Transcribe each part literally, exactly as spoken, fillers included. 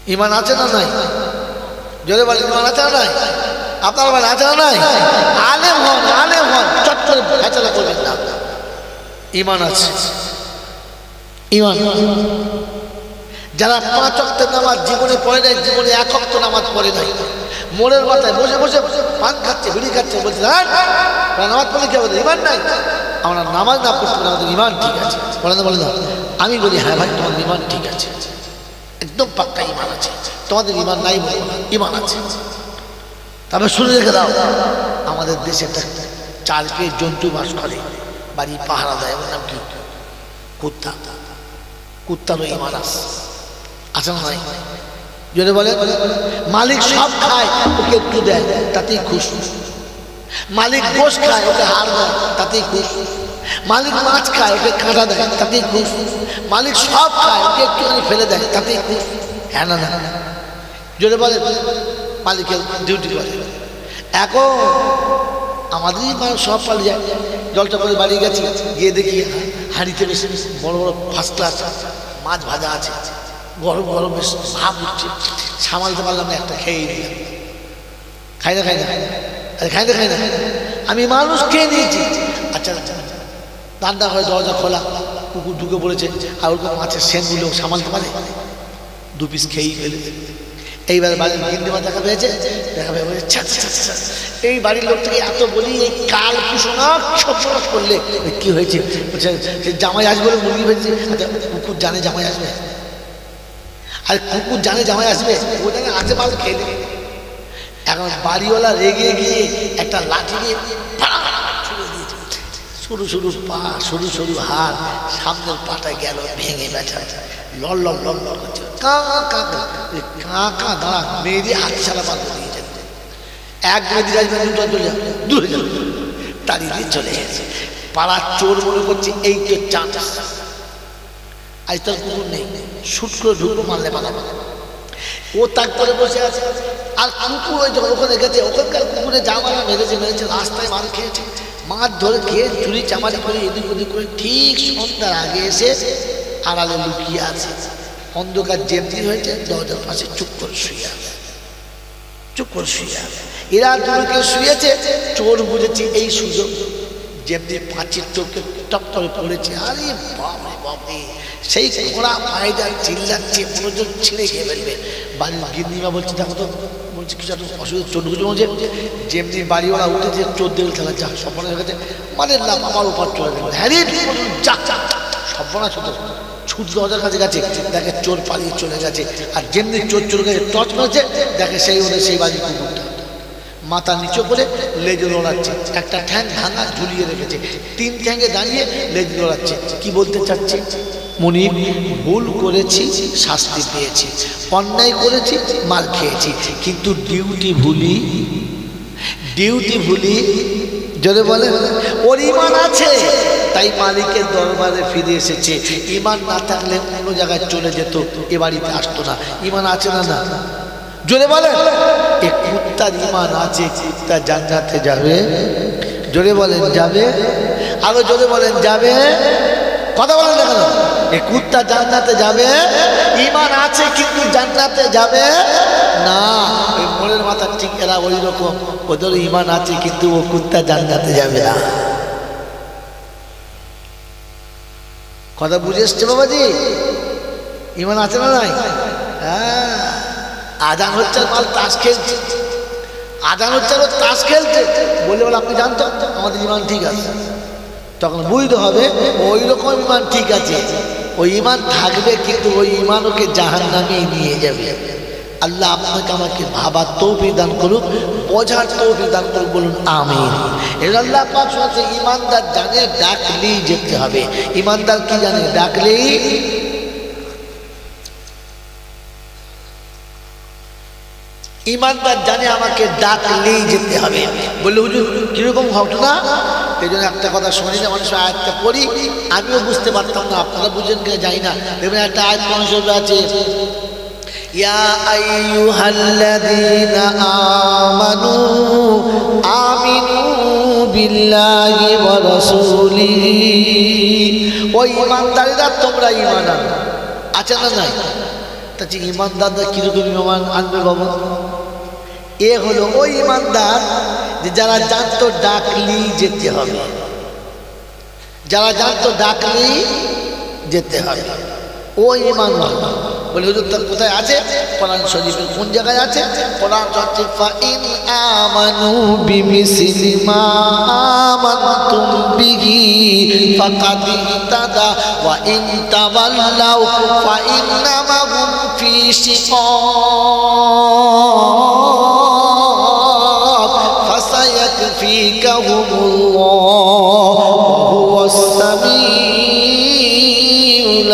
ইমান আছে না নাই? জোরে বলেন, ইমান আছে না নাই? আপনার বলেন আছে না নাই? আলেম হন, আলেম হন, চট করে ফেচলা করবেন না। ইমান আছে, ইমান। যারা পাঁচ ওয়াক্ত নামাজ জীবনে পড়ে নাই, জীবনে এক ওয়াক্ত নামাজ পড়ে নাই, মোড়ের মাথায় বসে বসে পান খাচ্ছে, বিড়ি খাচ্ছে, বলছে নামাজ পড়লে কি হবে? ইমান নাই। আমরা নামাজ না পড়তে পারি, আমাদের ইমান ঠিক আছে। বলেন না, বলেন না। আমি বলি হ্যাঁ ভাই, তোমাদের ইমান ঠিক আছে, একদম পাক্কা ইমান আছে। তোমাদের ইমান নাই বলবো না, ইমান আছে। তবে শুনে রেখে দাও, আমাদের দেশে একটা চার পেয়ে জন্তু বাস করে, বাড়ি পাহারা দেয়, ওর নাম কি? কুত্তা। কুত্তারও ইমান আছে, আছে না নাই? যদি বলে মালিক সব খায়, ওকে একটু দেয়, তাতেই খুশি। মালিক গোশ খায়, ওকে হার দেয়, তাতেই খুশি। মালিক মাছ খায়, ওকে কাঁটা দেয়, তাতেই খুশি। মালিক সব খায়, ওকে একটুখানি ফেলে দেয়, তাতেই খুশি। হ্যাঁ না? না যদি বলে মালিকের ডিউটি করে। এখন আমাদেরই মানুষ সব পালিয়ে যায়। জলটা করে বাড়ি গেছি, গিয়ে দেখি হাঁড়িতে বেশ বড় বড় ফার্স্ট ক্লাস মাছ ভাজা আছে, গরম গরম বেশ ভাব উঠছে, সামালতে পারলাম না, একটা খেয়ে দিলাম। খাই না খাই না আরে খাই না খাই না আমি মানুষ খেয়ে নিয়েছি। আচ্ছা রান্না হয়, দরজা খোলা, কুকুর ঢুকে পড়েছে, আর ওরকম মাছের সেনগুলো সামালতে পারে, দু পিস খেয়েই ফেলে। এইবার বাড়ির গিন্দিমা দেখা পেয়েছে, দেখা পেয়ে বলছে এই বাড়ির লোকটাকে এত বলি, এই কাল কুসুনা সব সব করলে কি হয়েছে? বলছে জামাই আসবে বলে মুরগি ভেজেছে। আচ্ছা কুকুর জানে জামাই আসবে? আর কুকুর জানে জামাই আসবে? ও জানে আছে মাল খেয়ে দেবে। এখন বাড়িওয়ালা রেগে গিয়ে একটা লাঠি দিয়ে ছুড়ে দিয়েছে। সরু সরু পা, সরু সরু হাত, সামনের পাটা গেল ভেঙে বেচা, লল লল লল লল করছে, কা কা কা কা দাঁড়া, মেয়েদের হাত ছাড়া পাল্টে দিয়েছে। এক মেয়েদের আসবে, দুটো চলে যাবে, দূরে যাবে, তাড়িয়ে দিয়ে চলে গেছে। পাড়ার চোর মনে করছে এই তো চান্স, আজ তার কুকুর নেই, শুট করে ঢুকবো, মারলে পালা। ও তাক করে বসে আছে, আর কুকুর ওই যখন ওখানে গেছে, ওখানকার কুকুরে জামালা মেরেছে মেরেছে রাস্তায় মার খেয়েছে, মাছ ধরে খেয়ে চুরি চামারি করে এদিক ওদিক করে ঠিক সন্ধ্যার আগে এসে আড়ালে লুকিয়ে আছে। অন্ধকার যেমনি হয়েছে, দরজার পাশে চুপ করে শুয়ে আছে, চুপ করে শুয়ে আছে। এরা দুটোকে শুয়েছে, চোর বুঝেছে এই সুযোগ, যেমনি পাঁচির চোখে টপ করে পড়েছে। আরে বাপরে বাপরে, সেই ঘোড়া পায়দা চিল্লাচ্ছে, মনোযোগ ছিঁড়ে খেয়ে ফেলবে। বাড়ির গিন্দিমা বলছে দেখো তো, বলছে কিছু একটা অসুবিধা, চোর ঢুকেছে বলছে। যেমনি বাড়িওয়ালা উঠেছে, চোর দেখে খেলা যা সপনে হয়ে গেছে, মানে না আমার উপর চলে গেল, হ্যাঁ রে যা সপনাশ হতো। ছুট দরজার কাছে গেছে, দেখে চোর পালিয়ে চলে গেছে। আর যেমনি চোর চোর গেছে, টর্চ মেরেছে, দেখে সেই ওদের সেই বাড়ির কুকুরটা মাথা নিচু করে লেজ লড়াচ্ছে, একটা ঠ্যাং ভাঙা ঝুলিয়ে রেখেছে, তিন ঠ্যাঙে দাঁড়িয়ে লেজ লড়াচ্ছে। কি বলতে চাচ্ছে? মুনিব, ভুল করেছি, শাস্তি পেয়েছি, অন্যায় করেছি, মার খেয়েছি, কিন্তু ডিউটি ভুলি, ডিউটি ভুলি। যদি বলে ওর ইমান আছে, তাই মালিকের দরবারে ফিরে এসেছে। ইমান না থাকলে অন্য জায়গায় চলে যেত, এ বাড়িতে আসতো না। ইমান আছে না? না জোরে বলেন। এ কুত্তার ইমান আছে, কুত্তা জান্নাতে যাবে। জোরে বলেন যাবে, আরো জোরে বলেন যাবে। কথা বলেন না কেন? এ কুত্তা জান্নাতে যাবে, ইমান আছে কিন্তু জান্নাতে যাবে না। ওই মোড়ের মাথা ঠিক এরা ওই রকম, ওদের ইমান আছে কিন্তু ও কুত্তা জান্নাতে যাবে না। কথা বুঝে এসছে বাবাজি? ইমান আছে না নাই? হ্যাঁ, আজান হচ্ছে মাল তাস খেলছে, আজান হচ্ছে আর তাস খেলছে বলে বলে আপনি জানতো আমাদের ইমান ঠিক আছে। তখন বুঝতে হবে ওই রকম ইমান ঠিক আছে, ওই ইমান থাকবে কিন্তু ওই ইমান ওকে জাহান্নামে নিয়ে যাবে। আল্লাহ আপনাকে আমাকে ভাবার তৌফিক দান করুক, বোঝার তৌফিক দান করুক, বলুন আমিন। এর আল্লাহ পাক বলছে ইমানদার জানে ডাকলেই যেতে হবে। ইমানদার কি জানে? ডাকলেই, ইমানদার জানে আমাকে ডাকলেই যেতে হবে। বললে হুজুর কিরকম ঘটনা? এই জন্য একটা কথা শুনি না, মানুষ আয়াতটা পড়ি, আমিও বুঝতে পারতাম না, আপনারা বুঝেন কিনা জানি না। দেখবেন একটা আয়াত মানুষ আছে, ইয়া আইয়ুহাল্লাযীনা আমানু আমিনু বিল্লাহি ওয়া রাসূলিহি। ওই ইমানদাররা তোমরা ঈমান আনো, আছে না নাই? যে ইমানদাররা কিরকম ইমান আনবে বাবু? এ হলো ওই ইমানদার যে যারা জানতো ডাকলেই যেতে হবে, যারা জানতো ডাকলেই যেতে হবে, ওই ইমান ভালো। বলে হুজুর তার কোথায় আছে? কোরআন শরীফের কোন জায়গায় আছে? কোরআন হচ্ছে ফাইন আমানু বিমিসলি মা আমানতুম বিহি ফাকাদ ইহতাদা ওয়া ইন তাওয়াল্লাউ ফাইন্নামা হুম ফি শিকাক ফাসায়াকফিকাহুমুল্লাহ ওয়া হুয়াস সামিউল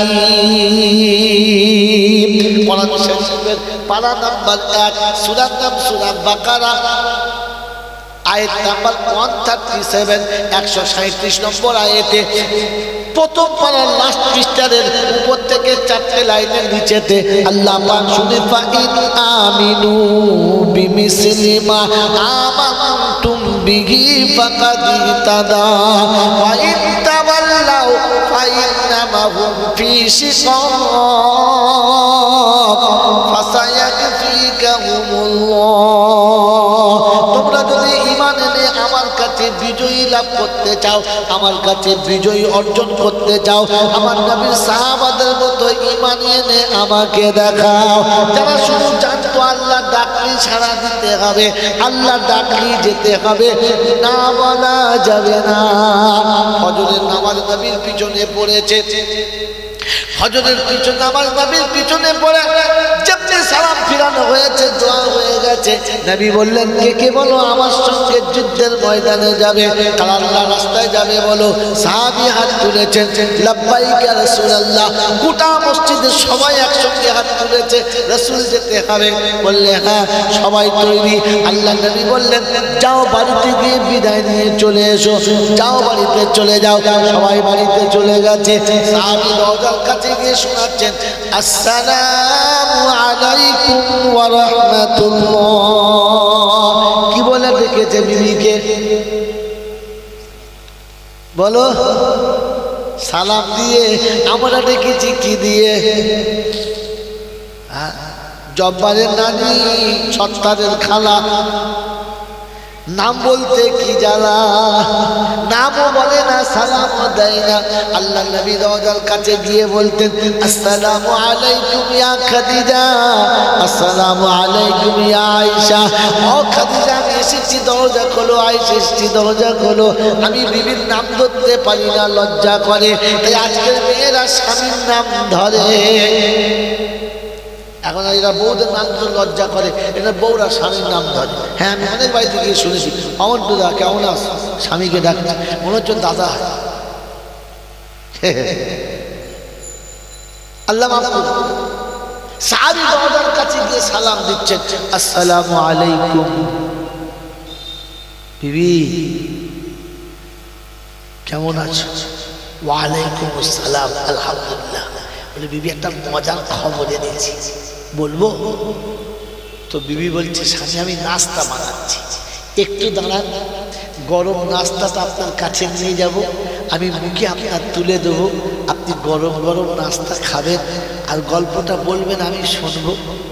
আলীম। কোরআন শরীফের পারা নাম্বার এক, সূরা নাম সূরা বাকারা, আয়াত নাম্বার একশো সাঁত্রিশ, একশো সাঁইত্রিশ নম্বর আয়াতে প্রথম পারার লাস্ট পৃষ্ঠারের উপর থেকে চারটে লাইনের নিচেতে আল্লাহ পাক শুনে ফাইন আমিনু বিমিসলি মা আমানতুম বিহি ফাকাদ ইহতাদা ওয়া ইন তাওয়াল্লাউ ফাইন্নামা হুম ফি শিকাক ফাসায়াকফিকাহুমুল্লাহ। তোমরা যদি ঈমান এনে আমার কাছে বিজয়ী লাভ করতে চাও, আমার কাছে বিজয়ী অর্জন করতে চাও, আমার নবীর সাহাবাদের মতো ঈমান এনে আমাকে দেখাও। যারা শুধু জানতো আল্লাহ ডাকলি ছাড়া দিতে হবে, আল্লাহ ডাকলি যেতে হবে, না বলা যাবে না। ফজরের নামাজ নবীর পিছনে পড়েছে, হজরের পিছনে নামাজ নবীর পিছনে পড়ে যেমনি সালাম ফিরানো হয়েছে, দোয়া হয়ে গেছে, নবী বললেন কে কে বলো আমার সঙ্গে যুদ্ধের ময়দানে যাবে, কার আল্লাহ রাস্তায় যাবে বলো। সাহাবী হাত তুলেছেন, লাব্বাইক ইয়া রাসূলুল্লাহ। গোটা মসজিদের সবাই একসঙ্গে হাত তুলেছে, রাসূল যেতে হবে। বললে হ্যাঁ, সবাই তৈরি। আল্লাহ নবী বললেন যাও বাড়িতে গিয়ে বিদায় নিয়ে চলে এসো, যাও বাড়িতে চলে যাও। সবাই বাড়িতে চলে গেছে। সাহাবী দরজার কাছে গিয়ে শোনাচ্ছেন আসসালামু আলাইকুম ওয়া রাহমাতুল্লাহ। কি বলে ডেকেছে বিবিকে? বলো। সালাম দিয়ে। আমরা ডেকেছি কি দিয়ে? জব্বারের নানি, সত্তারের খালা, নাম বলতে কি জ্বালা, নামও বলে না, সালামও দেয় না। আল্লাহ নবী দরজার কাছে গিয়ে বলতেন আসসালামু আলাইকুম ইয়া খাদিজা, আসসালামু আলাইকুম ইয়া আয়েশা। ও খাদিজা আমি এসেছি, দরজা খোলো। আয়েশা এসেছি, দরজা খোলো। আমি বিবির নাম ধরতে পারি না, লজ্জা করে, তাই আজকের মেয়েরা স্বামীর নাম ধরে। এখন এরা বউদের নাম ধরে লজ্জা করে, এটা বউরা স্বামীর নাম ধরে। হ্যাঁ, আমি অনেক বাড়িতে গিয়ে শুনেছি অমন টুদা কেমন আস, স্বামীকে ডাকছে, মনে হচ্ছে দাদা। আল্লাহ মাফ করুন। সাহাবী দরজার কাছে গিয়ে সালাম দিচ্ছেন আসসালামু আলাইকুম। বিবি কেমন আছো? ওয়া আলাইকুম আসসালাম, আলহামদুলিল্লাহ। বলে বিবি একটা মজার খবর এনেছি, বলবো? তো বিবি বলছে স্বামী আমি নাস্তা বানাচ্ছি, একটু দাঁড়ান, গরম নাস্তাটা আপনার কাছে নিয়ে যাব, আমি মুখে আপনার তুলে দেবো, আপনি গরম গরম নাস্তা খাবেন আর গল্পটা বলবেন, আমি শুনবো।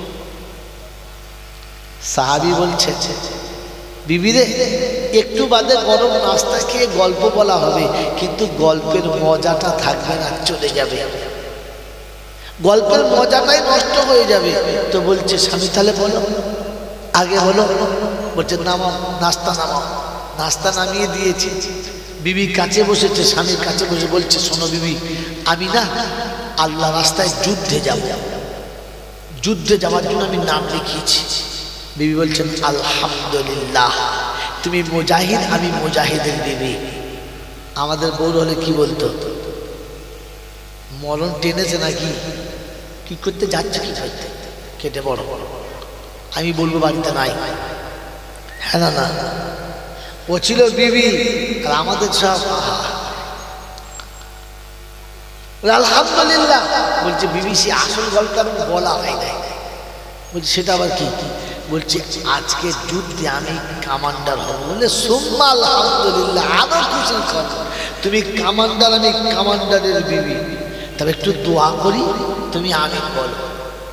সাহাবী বলছে বিবি রে, একটু বাদে গরম নাস্তা খেয়ে গল্প বলা হবে, কিন্তু গল্পের মজাটা থাকবে না, চলে যাবে, গল্পের মজাটাই নষ্ট হয়ে যাবে। তো বলছে স্বামী তাহলে বলো, আগে বলো। বলছে নামাও, নাস্তা নামাও। নাস্তা নামিয়ে দিয়েছি, বিবি কাছে বসেছে, স্বামীর কাছে বসে বলছে শোনো বিবি, আমি না আল্লাহ রাস্তায় যুদ্ধে যাব, যুদ্ধে যাওয়ার জন্য আমি নাম লিখিয়েছি। বিবি বলছেন আলহামদুলিল্লাহ, তুমি মুজাহিদ, আমি মুজাহিদের বিবি। আমাদের বউর হলে কি বলতো? মরণ টেনেছে নাকি, কি করতে যাচ্ছে, কি করতে, কেটে বড়। আমি বলবো বাড়িতে নাই। হ্যাঁ না না, ও ছিল বিবি আর আমাদের সব আলহামদুলিল্লাহ। বলছে বিবি সে আসল গল্প আমি বলা হয় নাই। বলছি সেটা আবার কি? বলছে আজকে যুদ্ধে আমি কামান্ডার হব। বলে সুম্মা আলহামদুলিল্লাহ, আরো খুশির খবর, তুমি কামান্ডার, আমি কামান্ডারের বিবি। তবে একটু দোয়া করি, তুমি আমিন বলো।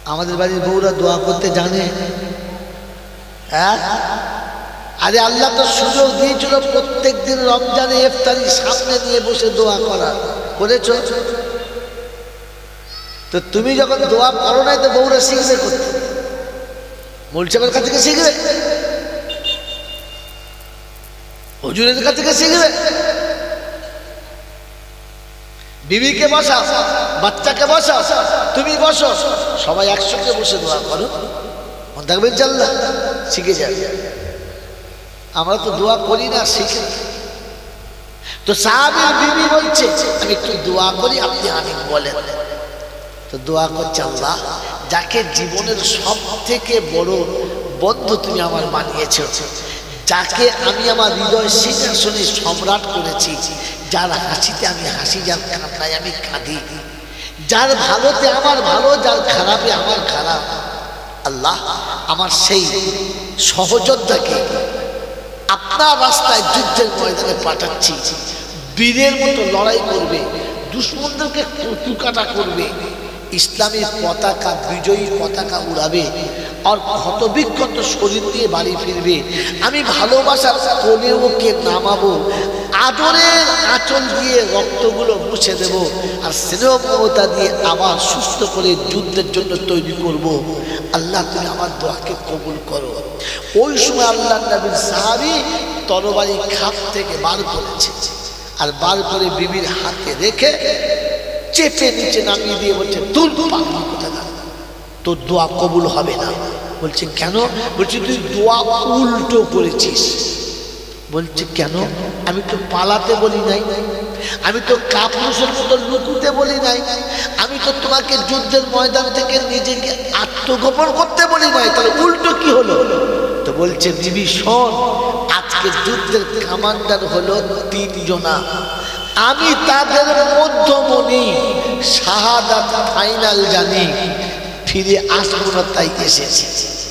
আমাদের বাড়ির বউরা দোয়া করতে জানে? হ্যাঁ, আরে আল্লাহ তো সুযোগ দিয়েছিল প্রত্যেক দিন রমজানে ইফতারি সামনে নিয়ে বসে দোয়া করা, করেছ? তো তুমি যখন দোয়া করো নাই তো বউরা শিখবে করতে? মোলচামের কাছ থেকে শিখবে, হুজুরের কাছ থেকে শিখবে? বিবিকে বসাও, বাচ্চাকে বসাও, তুমি বসো, সবাই একসঙ্গে বসে দোয়া করো, মনে থাকবে ইনশাআল্লাহ শিখে যাবে। আমরা তো দোয়া করি না, শিখি। তো সাহাবীর বিবি বলছে আমি একটু দোয়া করি, আপনি আমিন বলেন। তো দোয়া করছে, আল্লাহ যাকে জীবনের সব থেকে বড় বন্ধু তুমি আমার বানিয়েছ, যাকে আমি আমার হৃদয় সিংহাসনে সম্রাট করেছি, যার হাসিতে আমি হাসি, যার কান্নায় আমি কাঁদি, যার ভালোতে আমার ভালো, যার খারাপে আমার খারাপ, আল্লাহ আমার সেই সহযোদ্ধাকে আপনার রাস্তায় যুদ্ধের ময়দানে পাঠাচ্ছি, বীরের মতো লড়াই করবে, দুশ্মনদেরকে কটুকাটা করবে, ইসলামের পতাকা, বিজয়ী পতাকা উড়াবে, আর ক্ষতবিক্ষত শরীর দিয়ে বাড়ি ফিরবে। আমি ভালোবাসার কোলে ওকে নামাবো, আদরের আঁচল দিয়ে রক্তগুলো মুছে দেব, আর স্নেহ মমতা দিয়ে আবার সুস্থ করে যুদ্ধের জন্য তৈরি করব। আল্লাহ তুমি আমার দোয়াকে কবুল করো। ওই সময় আল্লাহ নবীর সাহাবী তরবারি খাপ থেকে বার করেছে, আর বার করে বিবির হাতে রেখে চেপে নিচে নামিয়ে দিয়ে বলছে, তোর পাগল কোথায়, তোর দোয়া কবুল হবে না। বলছে কেন? বলছে তুই দোয়া উল্টো করেছিস। বলছে কেন? আমি তো পালাতে বলি নাই, আমি তো কাপুরুষের মতো লুকুতে বলি নাই, আমি তো তোমাকে যুদ্ধের ময়দান থেকে নিজেকে আত্মগোপন করতে বলি নাই, তাহলে উল্টো কি হলো? তো বলছে বিবি শোন, আজকে যুদ্ধের কমান্ডার হলো তিনজনা, আমি তাদের মধ্যমণি, শাহাদাত ফাইনাল জানি, ফিরে আসবো না তাই এসেছি,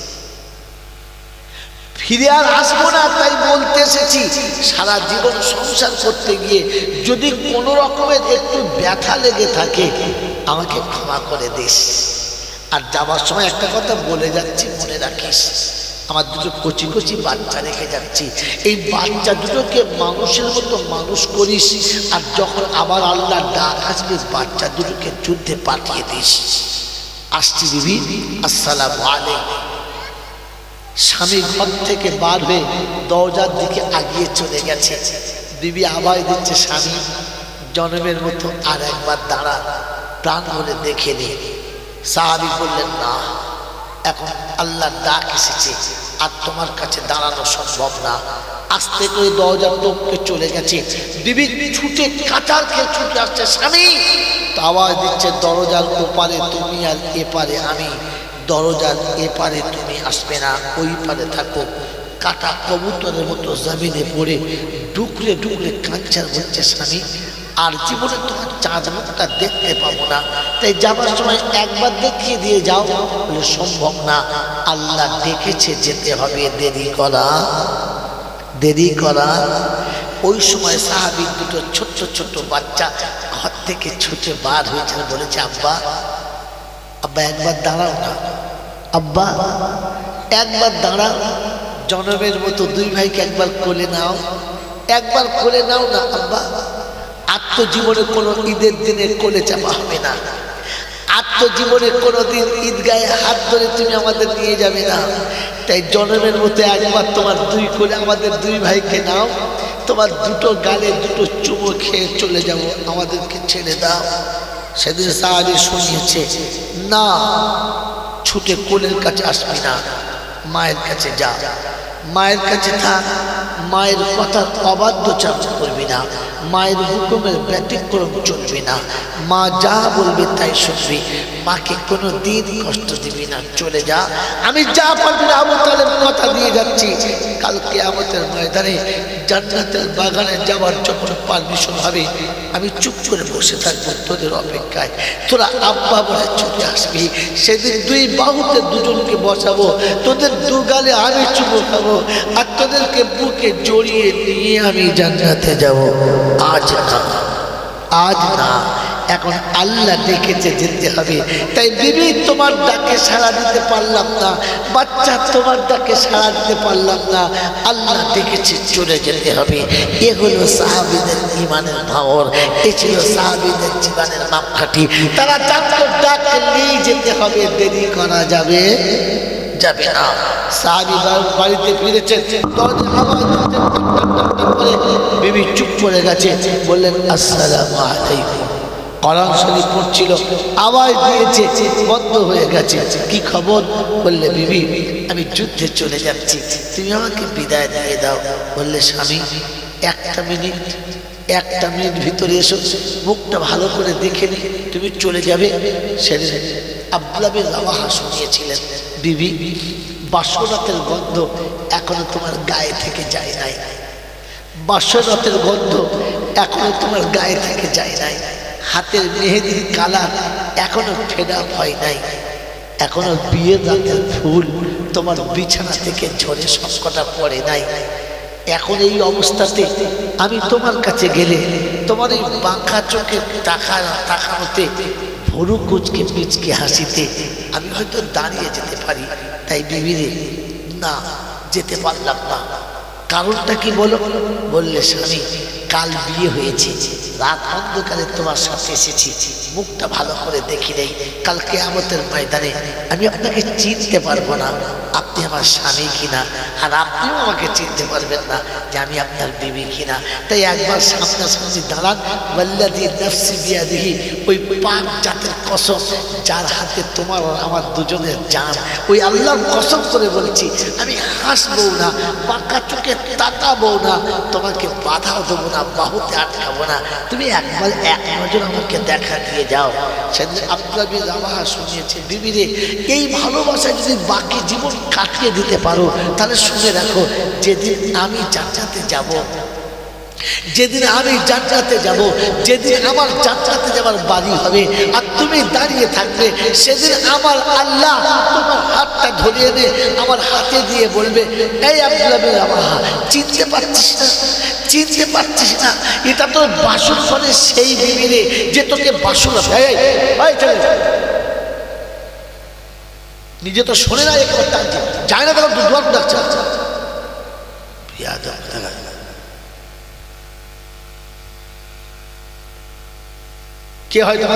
ফিরে আর আসবো না তাই বলতে এসেছি। সারা জীবন সংসার করতে গিয়ে যদি কোনো রকমের একটু ব্যথা লেগে থাকে আমাকে ক্ষমা করে দিস। আর যাবার সময় একটা কথা বলে যাচ্ছি, মনে রাখিস, আমার দুটো কচি কচি বাচ্চা রেখে যাচ্ছি, এই বাচ্চা দুটোকে মানুষের মতো মানুষ করিস, আর যখন আবার আল্লাহ ডাক আসবে বাচ্চা দুটোকে যুদ্ধে পাঠিয়ে দিস। আসছি বিবি, আসসালামু আলাইকুম। স্বামী ঘর থেকে বার হয়ে দরজার দিকে আগিয়ে চলে গেছে। বিবি আওয়াজ দিচ্ছে, স্বামী জনমের মতো আর একবার দাঁড়া, প্রাণ বলে দেখে নে। সাহাবী বললেন, না, এখন আল্লাহর ডাক এসেছে, আর তোমার কাছে দাঁড়ানো সম্ভব না। আস্তে করে দরজার টপকে চলে গেছে। বিবি ছুটে কাঁচার খেয়ে ছুটে আসছে, স্বামী। তো আওয়াজ দিচ্ছে, দরজার ওপারে তুমি আর এপারে আমি, দরজার এপারে তুমি আসবে না, ওই পারে থাকো। কাটা কবুতরের মতো জমিনে পড়ে ডুকরে ডুকরে কাঁচার বলছে, স্বামী আর জীবনে তোমার চাঁদ মুখটা দেখতে পাবো না, তাই যাবার সময় একবার দেখিয়ে দিয়ে যাও। বলে সম্ভব না, আল্লাহ ডেকেছে, যেতে হবে, দেরি করা দেরি করা ওই সময় সাহাবী দুটো ছোট্ট ছোট্ট বাচ্চা ঘর থেকে ছুটে বার হয়েছে, বলেছে, আব্বা আব্বা একবার দাঁড়াও না, আব্বা একবার দাঁড়াও, জনমের মতো দুই ভাইকে একবার কোলে নাও, একবার কোলে নাও না আব্বা। আত্মজীবনে কোনো ঈদের দিনে কোলে চাপা হবে না, আত্মজীবনে কোনোদিন ঈদগাহে হাত ধরে তুমি আমাদের নিয়ে যাবে না, তাই জনমের মতো একবার তোমার দুই কোলে আমাদের দুই ভাইকে নাও, তোমার দুটো গালে দুটো চুমো খেয়ে চলে যাব, আমাদেরকে ছেড়ে দাও। সেদিন সাহাবী শুনিয়েছে, না, ছুটে কোলের কাছে আসবি না, মায়ের কাছে যা, মায়ের কাছে থাক, মায়ের কথার অবাধ্যচারণ করবি না, মায়ের হুকুমের ব্যতিক্রম চলবি না, মা যা বলবে তাই শুনবি, মাকে কোনো দিন কষ্ট দিবি না, চলে যা। আমি যা পারবি না আবু তালেব কথা দিয়ে যাচ্ছি, কাল কিয়ামতের ময়দানে জান্নাতের বাগানে যাওয়ার যখন পারমিশন হবে আমি চুপ করে বসে থাকবো তোদের অপেক্ষায়, তোরা আব্বা বলে ছুটে আসবি। সেদিন দুই বাহুতে দুজনকে বসাবো, তোদের দু গালে আমি চুমো খাবো, আর তোদেরকে বুকে জড়িয়ে নিয়ে আমি জান্নাতে যাব। আজ না, আজ না, এখন আল্লাহ ডেকেছে যেতে হবে। তাই বিবি তোমার ডাকে সাড়া দিতে পারলাম না, বাচ্চা তোমার ডাকে সাড়া দিতে পারলাম না, আল্লাহ ডেকেছে চলে যেতে হবে। এ হলো সাহাবীদের ঈমানের ভাওর, এ ছিল সাহাবীদের জীবনের মাপকাঠি। তারা জানতো ডাকলেই যেতে হবে, দেরি করা যাবে যাবে না। সাহাবী বাড়িতে ফিরেছেন, দরজা আওয়াজ করে বিবি চুপ করে গেছে, বললেন আসসালামু আলাইকুম। কোরআন শরীফ পড়ছিল, আওয়াজ দিয়েছে, বন্ধ হয়ে গেছে। কি খবর? বললে বিবি আমি যুদ্ধে চলে যাচ্ছি, তুমি আমাকে বিদায় দিয়ে দাও। বললে স্বামী একটা মিনিট একটা মিনিট ভিতরে এসো, মুখটা ভালো করে দেখে নি, তুমি চলে যাবে। সেদিন আব্দুল্লাহ বিন রাওয়াহা শুনিয়েছিলেন, বিবি বাসরাতের গন্ধ এখনো তোমার গায়ে থেকে যায় নাই, বাসরাতের গন্ধ এখনো তোমার গায়ে থেকে যায় নাই, হাতের মেহেদির কালার এখনো ফেডা হয় নাই, এখনো বিয়ের রাতের ফুল তোমার বিছানা থেকে ঝরে সবকটা পড়ে নাই। এখন এই অবস্থাতে আমি তোমার কাছে গেলে তোমার এই বাঁকা চোখে তাকা তাকানোতে, ভরু কুচকে পিচকে হাসিতে আমি হয়তো দাঁড়িয়ে যেতে পারি। তাই বিবিরে না যেতে পারলাম না। কারণটা কি বলো? বললে স্বামী কাল বিয়ে হয়েছে, রাত অন্ধকারে তোমার সাথে এসেছি, মুখটা ভালো করে দেখি নেই, কাল কিয়ামতের ময়দানে আমি আপনাকে চিনতে পারবো না আপনি আমার স্বামী কিনা, আর আপনিও আমাকে চিনতে পারবেন না যে আমি আপনার বিবি কিনা। তাই একবার সামনাসামনি দাঁড়ান। ওয়াল্লাযী নাফসি বিয়াদিহি, ওই পাক জাতের কসম যার হাতে তোমার আমার দুজনের জান, ওই আল্লাহর কসম করে বলছি আমি হাসবো না, পাকা চোখে তাকাবো না, তোমাকে বাধাও দেবো না, বাহুতে আটকাবো না, তুমি একবার এক নজর আমাকে দেখা দিয়ে যাও। সেদিন আব্দুল্লাহ বিন রাওয়াহা শুনিয়েছে, বিবিরে এই ভালোবাসা যদি বাকি জীবন কাটিয়ে দিতে পারো তাহলে শুনে রাখো, যেদিন আমি জান্নাতে যাব, যেদিন আমি জান্নাতে যাব, যেদিন আমার জান্নাতে যাবার বাড়ি হবে আর তুমি দাঁড়িয়ে থাকবে, সেদিন আমার আল্লাহ তোমার হাতটা ধরিয়ে নে আমার হাতে দিয়ে বলবে, এই আব্দুল্লাহ বিন রাওয়াহা চিনতে পারছিস না, চিনতে পারছিস না, এটা তোর বাসর ঘরে সেই বিবি রে যে তোকে বাসর নিজে তো শোনে না, একবার টানছে যায় না, তখন দুর্ভাগ্য ডাকছে কে হয় তোমার?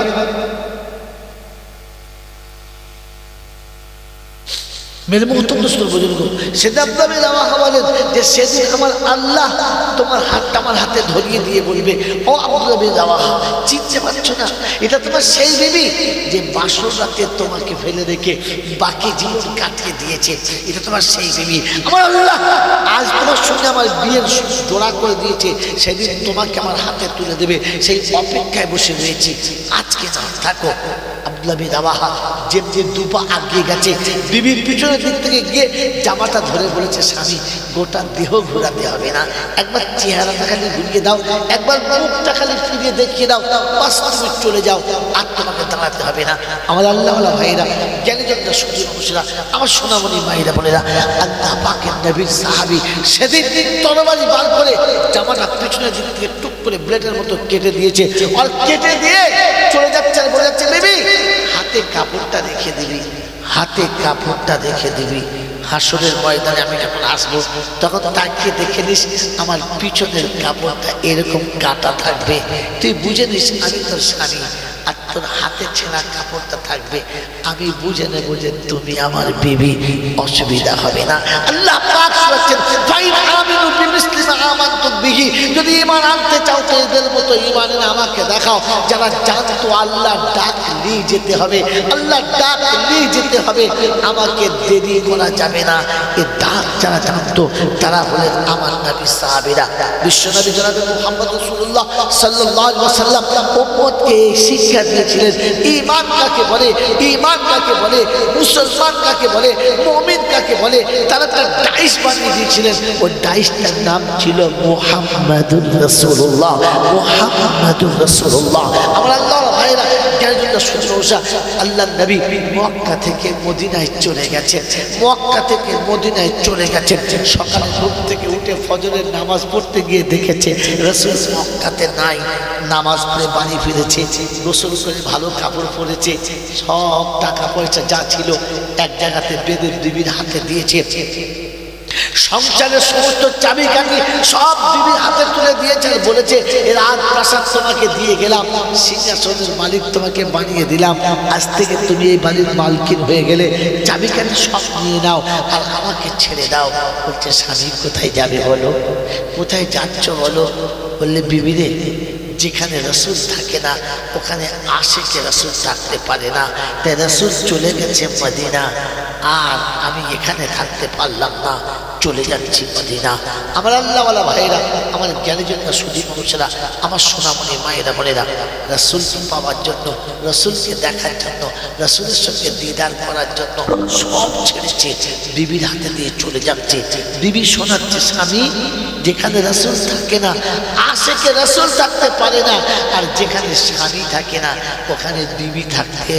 মেরে মুহূর্ত বুজুর্গ সেদিন আব্দুল্লাহ বিন রাওয়াহা বলেন যে সেদিন আমার আল্লাহ তোমার হাতটা আমার হাতে ধরিয়ে দিয়ে বলবে, ও আব্দুল্লাহ বিন রাওয়াহা চিনতে পারছো না, এটা তোমার সেই বিবি যে বাসর রাতে তোমাকে ফেলে রেখে বাকি জীবন কাটিয়ে দিয়েছে, এটা তোমার সেই বিবি। আমার আল্লাহ আজ তোমার সঙ্গে আমার বিয়ের জোড়া করে দিয়েছে, সেদিন তোমাকে আমার হাতে তুলে দেবে, সেই অপেক্ষায় বসে রয়েছি, আজকে না থাকো। আব্দুল্লাহ বিন রাওয়াহা যেমনি দুপা আগিয়ে গেছে, বিবির পিছনের দিক থেকে গিয়ে জামাটা ধরে বলেছে, স্বামী গোটা দেহ ঘোরাতে হবে না, একবার চেহারাটা খালি ঘুরিয়ে দাও, একবার মুখটা খালি ফিরিয়ে দেখিয়ে দাও, বাস তুমি চলে যাও, আর তোমাকে দাঁড়াতে হবে না। আমার আল্লাহওয়ালা ভাইরা, জ্ঞানীজনরা, সুদী মানুষেরা, আমার সোনামণি মায়েরা বোনেরা, আল্লাহ পাকের নবীর সাহাবী সেদিন তরবারি বার করে জামাটা পিছনের দিক থেকে টুক করে ব্লেডের মতো কেটে দিয়েছে, আর কেটে দিয়ে চলে যাচ্ছে আর বলে যাচ্ছে, বেবি হাতে কাপড়টা রেখে দিবি, হাতে কাপড়টা রেখে দিবি, হাসরের ময়দানে আমি যখন আসবো তখন তাকিয়ে দেখে নিস আমার পিছনের কাপড়টা এরকম কাটা থাকবে, তুই বুঝে নিস আমি তোর স্বামী, আর তোর হাতে ছেঁড়া কাপড়টা থাকবে, আমি বুঝে নেবো যে তুমি আমার বিবি, অসুবিধা হবে না। আল্লাহ পাক বলেছেন, ফাইন আমিনু বিমিসলি মা আমানতু বিহি, যদি ঈমান আনতে চাও তো এদের মতো ঈমানের আমাকে দেখাও, যারা জানতো আল্লাহ ডাক নিয়ে যেতে হবে, আল্লাহ ডাক নিয়ে যেতে হবে, আমাকে দেরি করা যাবে না, এ ডাক যারা জানতো তারা হলেন আমার নবী সাহাবীরা। বিশ্বনবী জনাব মুহাম্মদ রাসূলুল্লাহ সাল্লাল্লাহু আলাইহি ওয়াসাল্লাম উম্মতকে শিক্ষা দিয়েছিলেন ঈমান কাকে বলে, ঈমান কাকে বলে, মুসলমান কাকে বলে, মুমিন কাকে বলে, তারা তার ডাইস বানিয়ে দিয়েছিলেন। ওই ডাইসটার নাম ছিল মুহাম্মাদুর রাসূলুল্লাহ, মুহাম্মাদুর রাসূলুল্লাহ। আমার আল্লাহর ভাইরা, জ্ঞানীজনরা, যুগে শুশ্রূষা আল্লাহ নবী মক্কা থেকে মদিনায় চলে গেছেন, মক্কা থেকে মদিনায় চলে গেছেন। সকালে ঘুম থেকে উঠে ফজরের নামাজ পড়তে গিয়ে দেখেছে রাসূল মক্কাতে নাই, নামাজ পড়ে বাড়ি ফিরেছে, গোসল করে ভালো কাপড় পরেছে, সব টাকা পয়সা যা ছিল এক জায়গাতে বেঁধে বিবির হাতে দিয়েছে, সংসারের সমস্ত চাবিকাঠি সব বিবির হাতে তুলে দিয়েছে, বলেছে এর রাজ প্রাসাদ তোমাকে দিয়ে গেলাম, সিংহাসনের মালিক তোমাকে বানিয়ে দিলাম, আজ থেকে তুমি এই বাড়ির মালকিন হয়ে গেলে, চাবিকাঠি সব নিয়ে নাও আর আমাকে ছেড়ে দাও। বলছে স্বামী কোথায় যাবে বলো, কোথায় যাচ্ছ বলো? বললে বিবিরে যেখানে রাসূল থাকে না ওখানে আশিকে রাসূল থাকতে পারে না, তাই রাসূল চলে গেছে মদিনা, আর আমি এখানে থাকতে পারলাম না, চলে যাচ্ছি মদিনা। আমার আল্লাহওয়ালা ভাইরা, আমার জ্ঞানীজন্য সুধী মানুষেরা, আমার সোনামণি মায়েরা বোনেরা, রাসূলকে পাওয়ার জন্য, রাসূলকে দেখার জন্য, রাসূলের সঙ্গে দিদার করার জন্য সব ছেড়েছে, বিবির হাতে দিয়ে চলে যাচ্ছে। বিবি শোনাচ্ছে স্বামী যেখানে রাসূল থাকে না আশিকে রাসূল থাকতে পারে না, আর যেখানে স্বামী থাকে না ওখানে বিবি থাকতে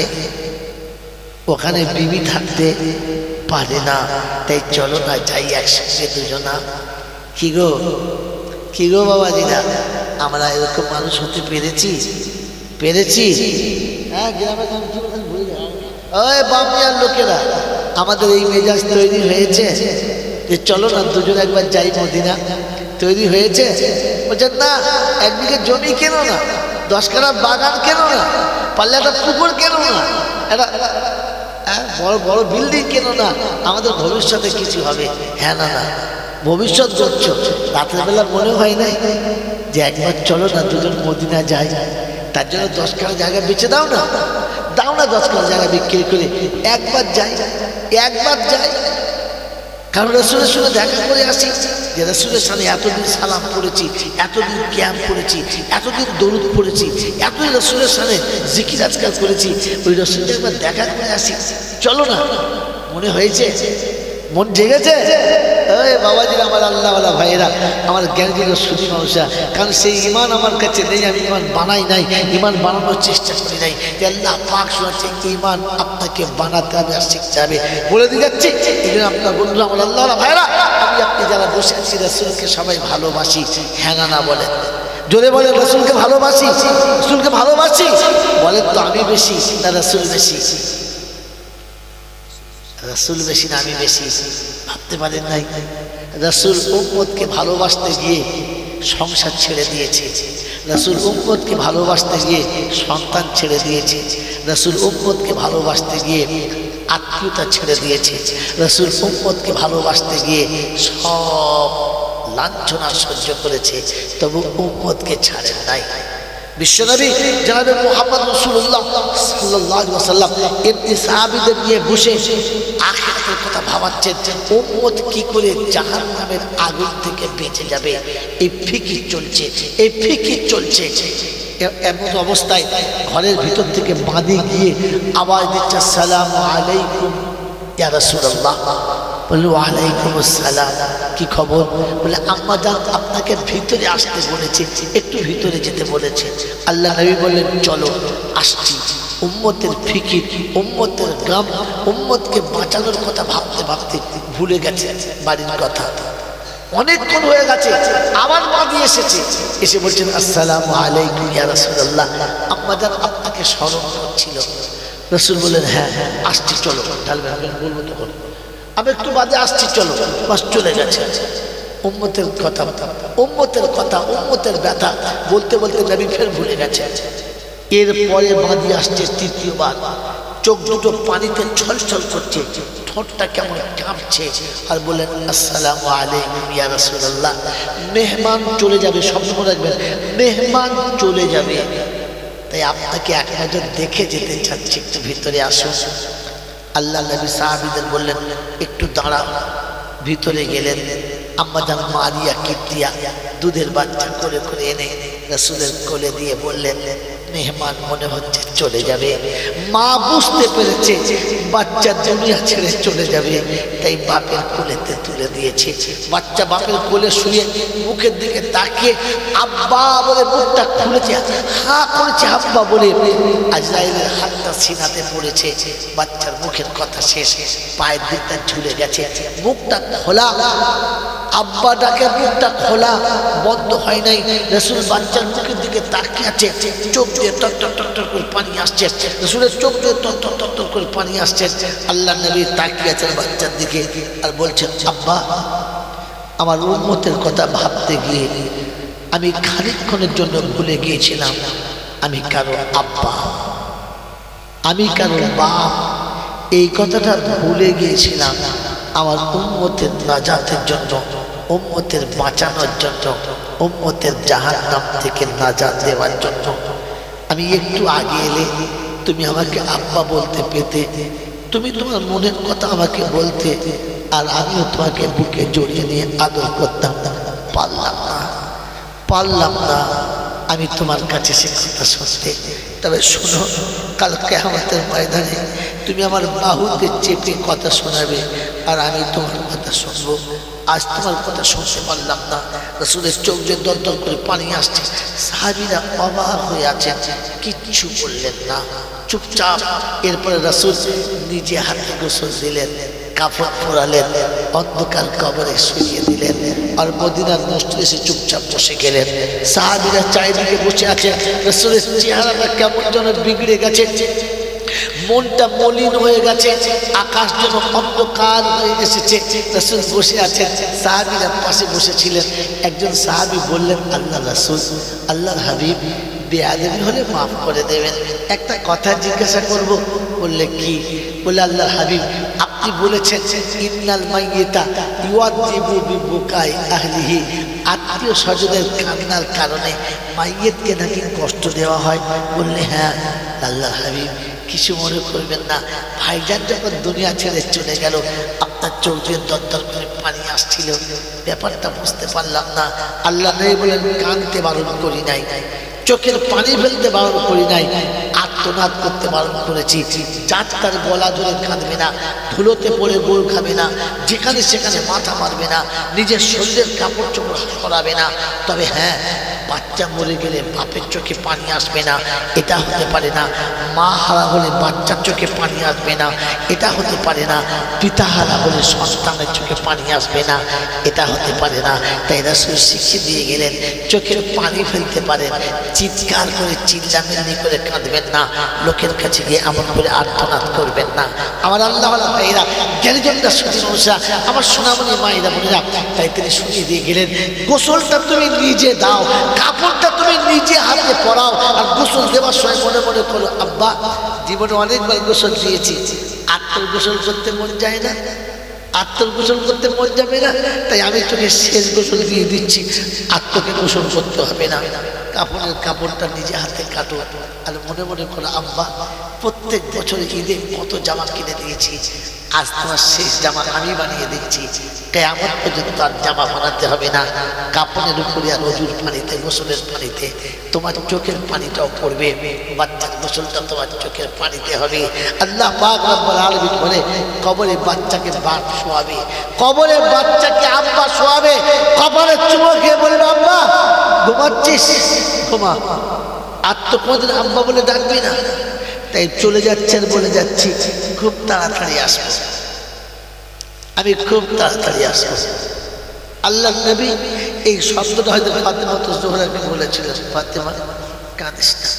ওখানে বিবি থাকতে পারে না। তাই চলো না যাই একসঙ্গে দুজনা। কি গো কি গো বাবাজিরা, আমরা এরকম মানুষ হতে পেরেছি পেরেছি হ্যাঁ গ্রামের নাম কি বলেন ভুলে যাও, ওই বামিয়ার লোকেরা আমাদের এই মেজাজ তৈরি হয়েছে যে চলো না দুজন একবার যাই মদিনা। তৈরি হয়েছে, বলছেন না এক বিঘে জমি কেন না, দশ কাঠা বাগান কেন না, পারলে একটা পুকুর কেন না, একটা বড় বড় বিল্ডিং কেন না, আমাদের ভবিষ্যতে কিছু হবে। হ্যাঁ না না ভবিষ্যৎ করছো, রাতের বেলা মনে হয় নাই যে একবার চলো না দুজন মদিনা যাই, তার জন্য দশ কাঠা জায়গা বেঁচে দাও না, দাও না দশ কাঠা জায়গা বিক্রি করে একবার যাই, একবার যাই। কারণ রাসূলের সঙ্গে দেখা করে আসি, যে রাসূলের সামনে এতদিন সালাম পড়েছি, এতদিন কিয়াম পড়েছি, এতদিন দরুদ পড়েছি, এতদিন রাসূলের সামনে জিকির আজকাল করেছি, ওই রাসূলকে একবার দেখা করে আসি, চলো না। মনে হয়েছে, মন জেগেছে? ওই বাবাজিরা, আমার আল্লাহওয়ালা ভাইয়েরা, আমার জ্ঞানীরা সুধী মানুষরা, কারণ সেই ইমান আমার কাছে নেই, আমি ইমান বানাই নাই, ইমান বানানোর চেষ্টা করি নাই। আল্লাহ পাক শোনাচ্ছে ইমান আপনাকে বানাতে হবে আর শিখতে হবে, বলে দিয়ে যাচ্ছি। এই জন্য আপনার বন্ধুরা, আমার আল্লাহওয়ালা ভাইয়েরা, আমি আপনি যারা বসে আছি রাসূলকে সবাই ভালোবাসি, হ্যাঁ না না বলেন, জোরে বলেন রাসূলকে ভালোবাসি, রাসূলকে ভালোবাসি বলেন তো, আমি বেশি না রাসূল বেশি? রাসূল বেশি না আমি বেশি? ভাবতে পারেন নাই? রাসূল উম্মতকে ভালোবাসতে গিয়ে সংসার ছেড়ে দিয়েছে, রাসূল উম্মতকে ভালোবাসতে গিয়ে সন্তান ছেড়ে দিয়েছে, রাসূল উম্মতকে ভালোবাসতে গিয়ে আত্মীয়তা ছেড়ে দিয়েছে, রাসূল উম্মতকে ভালোবাসতে গিয়ে সব লাঞ্ছনা সহ্য করেছে, তবু উম্মতকে ছাড়েন নাই। বিশ্বনবী জনাবে মুহাম্মদ রাসূলুল্লাহ সাল্লাল্লাহু আলাইহি ওয়াসাল্লাম এমনি সাহাবীদের নিয়ে বসে আখিরাতের কথা ভাবাচ্ছেন, উম্মত কি করে জাহান্নামের আগুন থেকে বেঁচে যাবে, এই ফিকির চলছে, এই ফিকির চলছে। এমন অবস্থায় ঘরের ভিতর থেকে বাঁধে গিয়ে আওয়াজ দিচ্ছে, আসসালামু আলাইকুম ইয়া রাসূলুল্লাহ। বলল ওয়ালাইকুম আসসালাম, কি খবর? বলে আম্মা জান আপনাকে ভিতরে আসতে বলেছে, একটু ভিতরে যেতে বলেছে। আল্লাহ নবী বললেন চলো আসছি। উম্মতের ফিকির, উম্মতের গাম, উম্মতকে বাঁচানোর কথা ভাবতে ভাবতে ভুলে গেছে বাড়ির কথা। অনেকক্ষণ হয়ে গেছে, আবার বাড়ি এসেছে, এসে বলছেন আসসালামু আলাইকুম ইয়া রাসূলুল্লাহ। আম্মা জান আপনাকে স্মরণ করছিল। রাসূল বললেন হ্যাঁ আসছি, চলো। ঢালবেন বলবো তখন, আমি একটু বাদে আসছি, চলো। বাস চলে গেছে। উম্মতের কথা, উম্মতের কথা, উম্মতের ব্যথা বলতে বলতে নবী ফের ভুলে গেছে। এরপরে বাঁধি আসছে তৃতীয়বার, চোখ দুটো পানিতে ছলছল করছে, ঠোঁটটা কেমন কাঁপছে, আর বললেন আসসালামু আলাইকুম ইয়া রাসূলুল্লাহ। মেহমান চলে যাবে, স্বপ্ন রাখবেন, মেহমান চলে যাবে, তাই আপনাকে এক নজর দেখে যেতে চাচ্ছি, একটু ভিতরে আসুন। আল্লাহ নবী সাহাবীদের বললেন একটু দাঁড়াও। ভিতরে গেলেন। আম্মা জান মারিয়া কিপ্তিয়া দুধের বাচ্চা করে করে এনে রাসূলের কোলে দিয়ে বললেন মেহমান মনে হচ্ছে চলে যাবে। মা বুঝতে পেরেছে বাচ্চা দুনিয়া ছেড়ে চলে যাবে, তাই বাপের কোলেতে তুলে দিয়েছে। বাচ্চা বাপের কোলে শুয়ে মুখের দিকে তাকিয়ে আব্বা বলে মুখটা খুলেছে, হা করেছে আব্বা বলে। আজরাইলের হাতটা সিনাতে পড়েছে, বাচ্চার মুখের কথা শেষ, পায়ের দিকটা ঝুলে গেছে, মুখটা খোলা। আব্বা ডাকে মুখটা খোলা, বন্ধ হয় নাই। রাসূল বাচ্চার মুখের দিকে তাকিয়ে আছে, চোখ দিয়ে টর টর টর টর করে পানি আসছে। রাসূলের চোখ দিয়ে টর টর টর টর করে পানি আসছে। আল্লাহ নবী তাকিয়ে আছেন বাচ্চার দিকে আর বলছেন, আব্বা আমার উম্মতের কথা ভাবতে গিয়ে আমি খানিকক্ষণের জন্য ভুলে গিয়েছিলাম আমি কারো আব্বা, আমি কারো বাপ। এই কথাটা ভুলে গিয়েছিলাম আমার উম্মতের নাজাতের জন্য, উম্মতের বাঁচানোর জন্য, উম্মতের জাহান্নাম থেকে নাজাত দেওয়ার জন্য। আমি একটু আগে এলে তুমি আমাকে আব্বা বলতে পেতে, তুমি তোমার মনের কথা আমাকে বলতে, আর আমিও তোমাকে বুকে জড়িয়ে নিয়ে আদর করতাম। পারলাম না, পারলাম না আমি তোমার কাছে সে কথা শুনতে। তবে শোনো, কাল কিয়ামতের ময়দানে তুমি আমার বাহুতে চেপে কথা শোনাবে আর আমি তোমার কথা শুনবো। আজ তোমার কথা শুনতে পারলাম না। রাসূলের চোখ যে দর দর করে পানি আসছে, সাহাবীরা অবাক হয়ে আছেন, কিচ্ছু বললেন না, চুপচাপ। এরপরে রাসূল নিজে হাতে গোসল দিলেন, কাফন পরালেন, অন্ধকার কবরে শুইয়ে দিলেন, আর মদিনার মসজিদে এসে চুপচাপ বসে গেলেন। সাহাবীরা চারিদিকে বসে আছে। রাসূলের চেহারাটা কেমন যেন বিগড়ে গেছে, মনটা মলিন হয়ে গেছে, আকাশ যেন অন্ধকার হয়ে এসেছে। রাসূল বসে আছেন, সাহাবীরা পাশে বসেছিলেন। একজন সাহাবী বললেন, আল্লাহ রাসূল, আল্লাহর হাবিব, বেয়াদবি হলে মাফ করে দেবেন, একটা কথা জিজ্ঞাসা করব। বললে কি? বলে, আল্লাহর হাবিব আপনি বলেছেন ইন্নাল মাইয়িতা ইউআযিবু বিবুকাই আহলিহি, আত্মীয় স্বজনের কান্নার কারণে মাইয়িতকে নাকি কষ্ট দেওয়া হয়। বললে হ্যাঁ। আল্লাহর হাবিব কিছু মনে করবেন না, ভাইজান যখন দুনিয়া ছেড়ে চলে গেল আপনার চোখ দিয়ে দরদর করে পানি আসছিল, ব্যাপারটা বুঝতে পারলাম না। আল্লাহ নবী বলেন, কাঁদতে বারণ করি নাই, চোখের পানি ফেলতে বারণ করি নাই, আত্মনাদ করতে বারণ করেছি। যার তার গলা ধরে কাঁদবে না, ধুলোতে পড়ে গোল খাবে না, যেখানে সেখানে মাথা মারবে না, নিজের শরীরের কাপড় চোপড় সরাবে না। তবে হ্যাঁ, বাচ্চা মরে গেলে বাপের চোখে পানি আসবে না, এটা হতে পারে না। মা হারা হলে বাচ্চার চোখে পানি আসবে না, এটা হতে পারে না। পিতা হারা হলে সন্তানের চোখে পানি আসবে না, এটা হতে পারে না। তাই রাসূল শিখিয়ে দিয়ে গেলেন, চোখের পানি ফেলতে পারেন, চিৎকার করে চিল্লামিল্লি করে কাঁদবেন না, লোকের কাছে গিয়ে এমন করে আর্তনাদ করবেন না। আমার আল্লাহ ভাইরা, জ্ঞানীজনরা শুধু মানুষরা, আমার সোনামণি মায়েরা বোনেরা, তাই তিনি শুনিয়ে দিয়ে গেলেন, গোসলটা তুমি নিজে দাও, কাপড়টা তুমি নিজে হাতে পরাও, আর গোসল দেওয়ার সময় মনে মনে করো, আব্বা জীবনে অনেকবার গোসল দিয়েছি, আত্মর গোসল করতে মন যায় না, আত্মর গোসল করতে মন যাবে না, তাই আমি তোকে শেষ গোসল দিয়ে দিচ্ছি, আত্মকে গোসল করতে হবে না। কাপড়ের কাপড়টা নিজে হাতে কাটো, আর মনে মনে করো, আব্বা প্রত্যেক বছর ঈদে কত জামা কিনে দিয়েছি, আজ তোমার শেষ জামা আমি বানিয়ে দিচ্ছি, কিয়ামত পর্যন্ত আর জামা বানাতে হবে না। কাপড়ের উপরে আর ওযুর পানিতে, গোসলের পানিতে তোমার চোখের পানিটাও পড়বে, বাচ্চার গোসলটা তোমার চোখের পানিতে হবে। আল্লাহ পাক রব্বুল আলামিন বলে, কবরে বাচ্চাকে বাপ শোয়াবে, কবরে বাচ্চাকে আব্বা শোয়াবে, কবরে চুমো খেয়ে বলবে, আব্বা ঘুমাচ্ছিস, ঘুমা, আর তো কোনদিন আব্বা বলে ডাকবি না। তাই চলে যাচ্ছেন বলে যাচ্ছি, খুব তাড়াতাড়ি আসবো, আমি খুব তাড়াতাড়ি আসবো। আল্লাহ নবী এই শব্দটা হয়তো ফাতেমা জোহরাকে বলেছিলেন, ফাতেমা কাঁদিস না,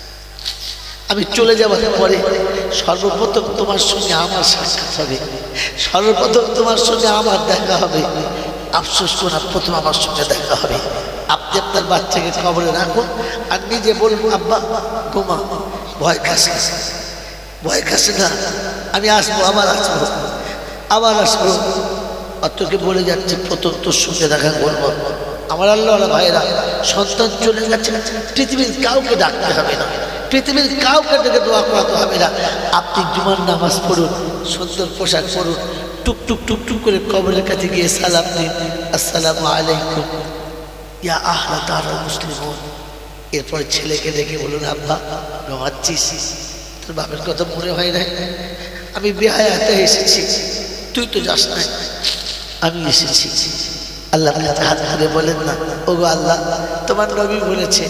আমি চলে যাওয়ার পরে সর্বপ্রথম তোমার সঙ্গে আমার সাক্ষাৎ হবে, সর্বপ্রথম তোমার সঙ্গে আমার দেখা হবে। আফসোস করা, প্রথম আমার সঙ্গে দেখা হবে। আপনি আপনার বাচ্চাকে কবরে রাখুন আর নিজে বলুন, আব্বা ঘুমা, ভয় খাসে, ভয় খাসে না, আমি আসবো, আবার আসবো, আবার আসবো। আর তোকে বলে যাচ্ছে, প্রথম তোর সঙ্গে দেখা করবো। আমার আল্লাহ ভাইরা, সন্তান চলে গেছে, পৃথিবীর কাউকে ডাকতে হবে না, পৃথিবীর কাউকে ডেকে দোয়া করাতে হবে না। আপনি জুমার নামাজ পড়ুন, সুন্দর পোশাক পরুন, টুক টুক টুক টুক করে কবরের কাছে গিয়ে সালাম দিন, আসসালামু আলাইকুম ইয়া আহলা দারুল মুসলিমুন, এরপরে ছেলেকে দেখে বলুন, আব্বা রমাচ্ছিস, তোর বাপের কথা মনে হয় না? আমি বেহায়াতে এসেছি, তুই তো যাস না, আমি এসেছি। আল্লাহ হাত ধরে বলেন না, ওগো আল্লাহ, তোমার নবী বলেছে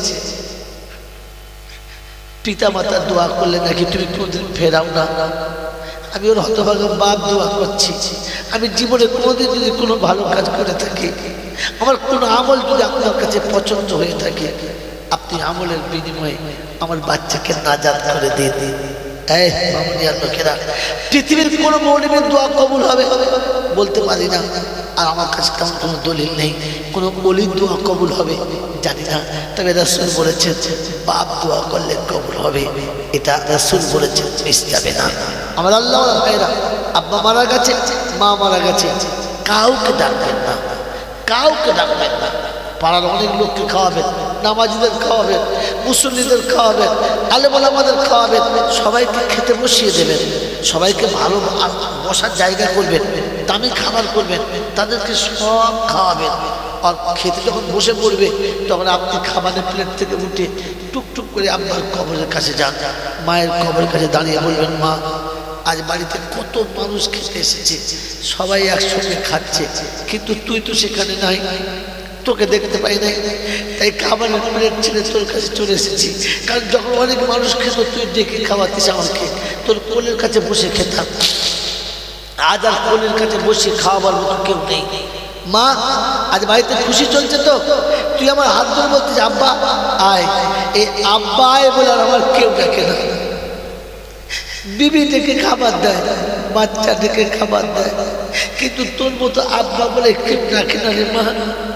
পিতা মাতার দোয়া করলে নাকি তুমি কোনদিন ফেরাও না। আমি ওর হতভাগা বাপ দোয়া করছি, আমি জীবনে কোনোদিন যদি কোনো ভালো কাজ করে থাকি, আমার কোনো আমল যদি আপনার কাছে পছন্দ হয়ে থাকে, আপনি আমলের বিনিময়ে আমার বাচ্চাকে নাজাত করে দিয়ে দিন। এই মামুনিয়ার লোকেরা, পৃথিবীর কোনো মৌলবীর দোয়া কবুল হবে বলতে পারি না, আর আমার কাছে তেমন কোনো দলিল নেই কোনো অলির দোয়া কবুল হবে জানি না। তবে রাসূল বলেছেন বাপ দোয়া করলে কবুল হবে, এটা রাসূল বলেছেন, মিস যাবে না। আমার আল্লাহ ভাইরা, আব্বা মারা গেছে, মা মারা গেছে, কাউকে ডাকবেন না, কাউকে ডাকবেন না। পাড়ার অনেক লোককে খাওয়াবেন, নামাজিদের খাওয়াবেন, মুসল্লিদের খাওয়াবেন, আলেম ওলামাদের খাওয়াবেন, সবাইকে খেতে বসিয়ে দেবেন, সবাইকে ভালো বসার জায়গা করবেন, দামি খাবার করবেন, তাদেরকে সব খাওয়াবেন। আর খেতে যখন বসে পড়বে তখন আপনি খাবারের প্লেট থেকে উঠে টুকটুক করে আপনার কবরের কাছে যান, মায়ের কবরের কাছে দাঁড়িয়ে বলবেন, মা আজ বাড়িতে কত মানুষ খেতে এসেছে, সবাই একসঙ্গে খাচ্ছে, কিন্তু তুই তো সেখানে নাই, তোকে দেখতে পাই নাই, তাই খাবারের প্লেট ছেড়ে তোর কাছে চলে এসেছি। কারণ যখন অনেক মানুষ খেত তুই ডেকে খাওয়াতিস আমাকে, তোর কোলের কাছে বসে খেতাম, আজ আর কোলের কাছে বসে খাওয়াবার মতো কেউ নেই। মা আজ বাড়িতে খুশি চলছে তো, তুই আমার হাত ধরে বলতিস আব্বা আয়, এই আব্বা আয় বলে আর আমার কেউ ডাকে না। বিবি ডেকে খাবার দেয়, বাচ্চা ডেকে খাবার দেয়, কিন্তু তোর মতো আব্বা বলে কেউ ডাকে না রে মা।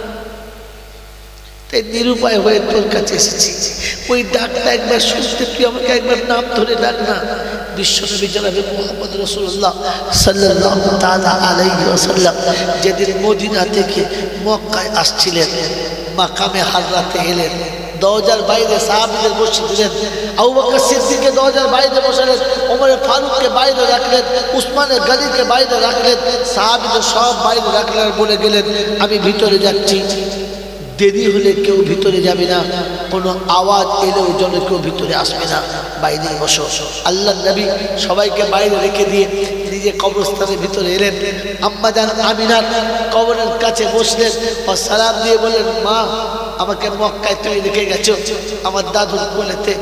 তাই নিরুপায় হয়ে তোর কাছে এসেছি, ওই ডাকটা একবার শুনতে তুই আমাকে একবার নাম ধরে ডাক না। বিশ্বনবী জনাবে মুহাম্মদ রাসূলুল্লাহ সাল্লাল্লাহু তাআলা আলাইহি ওয়াসাল্লাম যেদিন মদিনা থেকে মক্কায় আসছিলেন, মাকামে হাজরাতে এলেন, দরজার বাইরে সাহাবীদের বসিয়ে দিলেন, আবু বকর সিদ্দিককে দরজার বাইরে বসালেন, ওমরে ফারুককে বাইরে রাখলেন, উসমানে গনিকে বাইরে রাখলেন, সাহাবীদের সব বাইরে রাখলেন, বলে গেলেন আমি ভিতরে যাচ্ছি, দেরি হলে কেউ ভিতরে যাবে না, কোনো আওয়াজ এলেও যেন কেউ ভিতরে আসবে না, বাইরে বসো। আল্লাহ নবী সবাইকে বাইরে রেখে দিয়ে নিজে কবরস্থানের ভিতরে এলেন, আম্মা জান আমিনার কবরের কাছে বসলেন, ও সালাম দিয়ে বললেন, মা আমাকে মক্কায় তুমি রেখে গেছো, আমার দাদুর কোলেতে,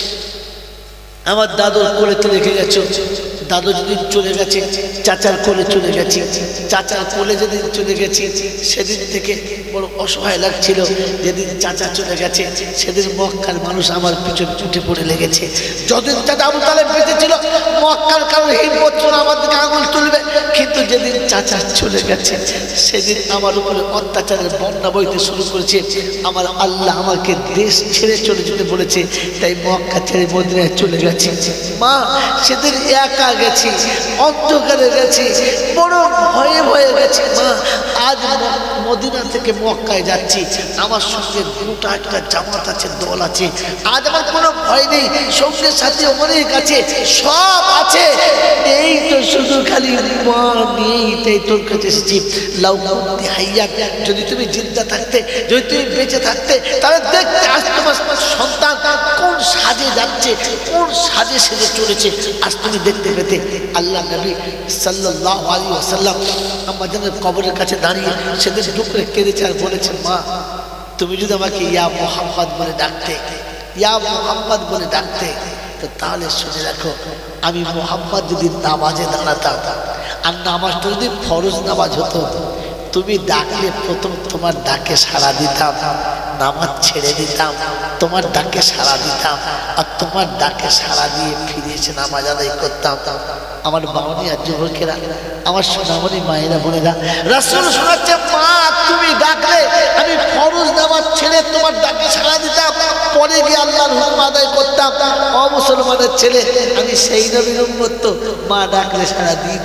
আমার দাদুর কোলেতে রেখে গেছো। দাদু যেদিন চলে গেছে চাচার কোলে চলে গেছি, চাচার কোলে যেদিন চলে গেছি সেদিন থেকে বড় অসহায় লাগছিল। যেদিন চাচা চলে গেছে সেদিন মক্কার মানুষ আমার পিছনে উঠে পড়ে লেগেছে। যতদিন চাচা আবু তালেব বেঁচে ছিল মক্কার কারণ হিম্মত ছিল আমার দিকে আঙুল তুলবে, কিন্তু যেদিন চাচা চলে গেছে সেদিন আমার উপরে অত্যাচারের বন্যা বইতে শুরু করেছে। আমার আল্লাহ আমাকে দেশ ছেড়ে চলে যেতে বলেছে, তাই মক্কা ছেড়ে মদিনায় চলে গেছে। মা সেদিন একা গেছি, অন্ধকারে গেছি, বড় ভয়ে ভয়ে গেছি। মা আজ মদিনা থেকে মক্কায় যাচ্ছি, আমার সঙ্গে গোটা একটা জামাত আছে, দল আছে, আজ আমার কোনো ভয় নেই, সঙ্গে সাথে অনেক আছে, সব আছে, এই তো শুধু খালি মা নেই, তাই তোর কাছে এসেছি। লাউকুন্তি হাইয়া, যদি তুমি জিন্দা থাকতে, যদি তুমি বেঁচে থাকতে, তাহলে দেখতে আজ তোমার সন্তান কোন সাজে যাচ্ছে, কোন সাজে সেজে চলেছে, আজ তুমি দেখতে পেতে। আল্লাহ নবী সাল্লাল্লাহু আলাইহি ওয়াসাল্লাম আম্মা জানের কবরের কাছে দাঁড়িয়ে সেদিন টুকরে কেঁদেছে আর বলেছেন, মা তুমি যদি আমাকে ইয়া মুহাম্মদ বলে ডাকতে, ইয়া মুহাম্মদ বলে ডাকতে, তো তাহলে শুনে রাখো আমি মুহাম্মদ যদি নামাজে দাঁড়াতাম আর নামাজটা যদি ফরজ নামাজ হতো, তুমি ডাকলে প্রথম তোমার ডাকে সাড়া দিতাম, নামাজ ছেড়ে দিতাম, তোমার ডাকে সাড়া দিতাম, আর তোমার ডাকে সাড়া দিয়ে ফিরে এসে নামাজ আদায় করতাম। আমার বাউনি আর যুবকেরা, আমার সোনামণি মায়েরা বোনেরা, রাসূল শোনাচ্ছে, মা তুমি ডাকলে আমি ফরজ নামাজ ছেড়ে তোমার ডাকে সাড়া দিতাম, পরে গিয়ে আল্লাহর হুকুম আদায় করতাম। ও মুসলমানের ছেলে, আমি সেই নবীর উম্মত তো, মা ডাকলে সাড়া দিত,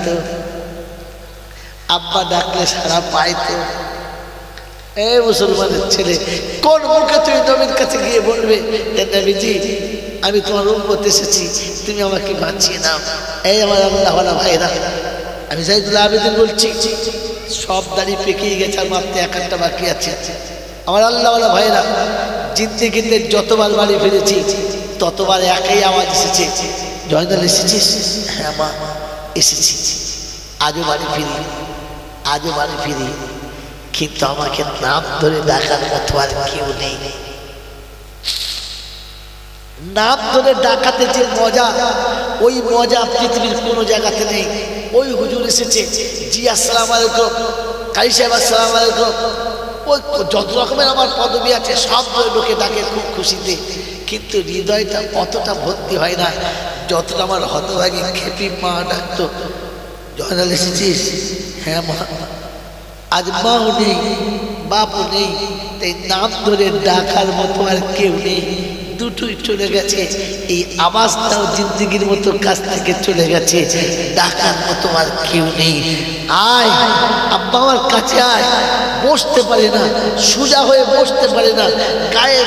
আব্বা ডাকলে সাড়া পাইতো। এ মুসলমানের ছেলে, কোন মুখে তুমি নবীর কাছে গিয়ে বলবে নবীজি আমি তোমার উম্মত এসেছি, তুমি আমাকে বাঁচিয়ে নাও। এই আমার আল্লাহওয়ালা ভাইরা, আমি সাইদুল আবেদিন বলছি, সব দাড়ি পেকেই গেছে, আর মাত্র এক একটা বাকি আছে। আমার আল্লাহওয়ালা ভাইরা, জিন্দেগিতে যতবার বাড়ি ফিরেছি ততবার একই আওয়াজ এসেছে, জয়নাল এসেছিস? হ্যাঁ মা এসেছি, আজও বাড়ি ফিরি, আজও বাড়ি ফিরি, কিন্তু আমাকে নাম ধরে ডাকার মতো আর কেউ নেই। নাম ধরে ডাকাতে যে মজা, ওই মজা পৃথিবীর কোনো জায়গাতে নেই। ওই হুজুর এসেছে, জি আসসালামু আলাইকুম, কারি সাহেব আসসালামু আলাইকুম, ওই যত রকমের আমার পদবি আছে সব লোকে ডাকে খুব খুশিতে, কিন্তু হৃদয়টা অতটা ভর্তি হয় না যতটা আমার হতভাগী খেপি মা ডাকতো, জয়নাল এসেছিস? হ্যাঁ মা। আজ মাও নেই, বাপও নেই, তাই নাম ধরে ডাকার মতো আর কেউ নেই, দুটোই চলে গেছে। এই আওয়াজটাও জিন্দেগির মতো কাছ থেকে চলে গেছে, ডাকার মতো আর কেউ নেই। আয় আব্বা আমার কাছে আয়। বসতে পারে না, সোজা হয়ে বসতে পারে না, গায়ে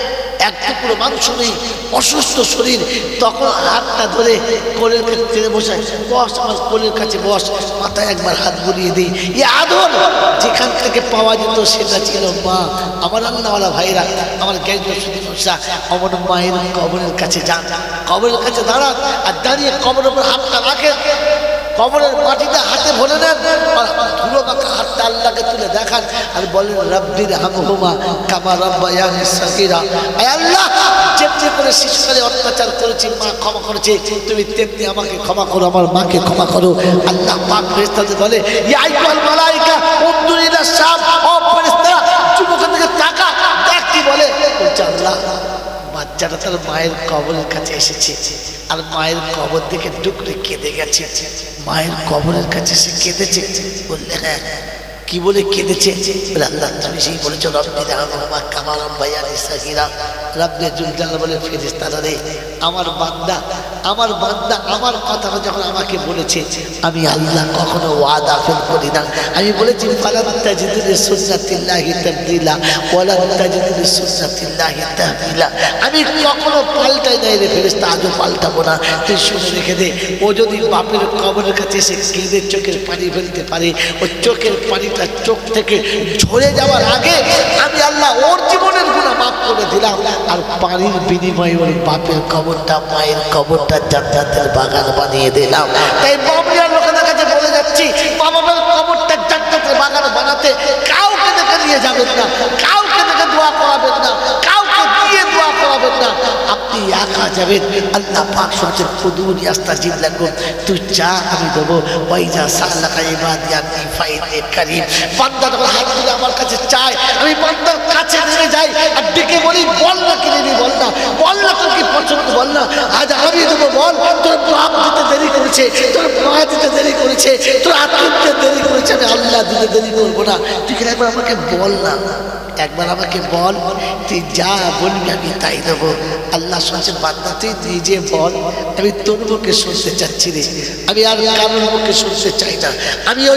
এক টুকরো মাংস নেই, অসুস্থ শরীর। তখন হাতটা ধরে কোলের কাছে টেনে বসায়, বস আমার কোলের কাছে বস, মাথায় একবার হাত বুলিয়ে দিই। এই আদর যেখান থেকে পাওয়া যেত সেটা ছিল মা। আমার আল্লাহওয়ালা ভাইরা, আমার জ্ঞানীরা অমন মায়ের কবরের কাছে যান, কবরের কাছে দাঁড়ান, আর দাঁড়িয়ে কবরের উপর হাতটা রাখেন, কবরের মাটিটা হাতে ভরে নেন, আর ধুলো মাখা হাতটা আল্লাহকে তুলে দেখান আর বলেন রাব্বির হামহুমা কামা রাব্বায়ানি সাগীরা। আয় আল্লাহ, যেমনি করে শিশুকালে অত্যাচার করেছি মা ক্ষমা করেছে, তুমি তেমনি আমাকে ক্ষমা করো, আমার মাকে ক্ষমা করো। আল্লাহ পাক ফেরেশতাদের বলে ইয়া আইয়ুহাল মালায়েকা উনজুরু ইলা শাম, ও ফেরেশতারা যুবকের দিকে তাকা, দেখ কি বলে। বলছে আল্লাহ, বাচ্চাটা তার মায়ের কবরের কাছে এসেছে আর মায়ের কবর দিকে ডুকরে কেঁদে গেছে, মায়ের কবরের কাছে সে কেঁদেছে। বললে হ্যাঁ, কি বলে কেঁদেছে? বলে আল্লাহ তুমি সেই বলেছো রব্বির হামহুমা কামা রাব্বায়ানি সাগীরা। রব্বে জুল জালাল বলে ফেরেশতারা রে, আমার বান্দা আমার বান্দা আমার কথাটা যখন আমাকে বলেছে, আমি আল্লাহ কখনো ওয়াদা ফেল করি না। আমি বলেছি ফালান তাজিদু লিসুন্নাতিল্লাহি তাবদীলা ওয়ালান তাজিদু লিসুন্নাতিল্লাহি তাহবিলা। আমি কখনো পাল্টাই নাই রে ফেরেশতা, আজও পাল্টাবো না। তুই শুনে রেখে দে, ও যদি বাপের কবরের কাছে এসে কেঁদে চোখের পানি ফেলতে পারে, ও চোখের পানিটা চোখ থেকে ঝরে যাওয়ার আগে আমি আল্লাহ ওর জীবনের গুনাহ মাফ করে দিলাম, আর পানির বিনিময়ে ওর বাপের কবরটা মায়ের কবরটা জান্নাতের বাগান বানিয়ে দিলাম। তাই বাবলিয়ার লোকেদের কাছে বলে যাচ্ছি, মা বাবার কবরটা জান্নাতের বাগান বানাতে কাউকে দেখে নিয়ে যাবেন না, কাউকে দেখে দোয়া করাবেন না, কাউকে দিয়ে দোয়া করাবেন না, আপনি একা যাবেন। আল্লাহ পাক সবচেয়ে কুদুরি আস্তাজিব লাকুম, তুই চা আমি দেবো। ওয়াইজা সালাকা ইবাদি আন্নী ফাইন্নী কারীম। বান্দা যখন হাত তুলে আমার কাছে চায়, আমি বান্দার কাছে নেমে যাই আর ডেকে বলি বল না, কিনে নি বল না, বল না তোর কি পছন্দ, বল না আজ আমি দেবো, বল তোর বাপ দিতে দেরি করেছে, তোর মা দিতে দেরি করেছে, তোর আত্মীয় দিতে দেরি করেছে, আমি আল্লাহ দিতে দেরি করবো না। তুই একবার আমাকে বল না, একবার আমাকে বল, তুই যা বলবি আমি তাই দেবো। আল্লাহ শুনছে বান্দা তুই নিজে বল, আমি তোর মুখে শুনতে চাচ্ছি রে, আমি আর কারোর মুখে শুনতে চাই না। আমি ওই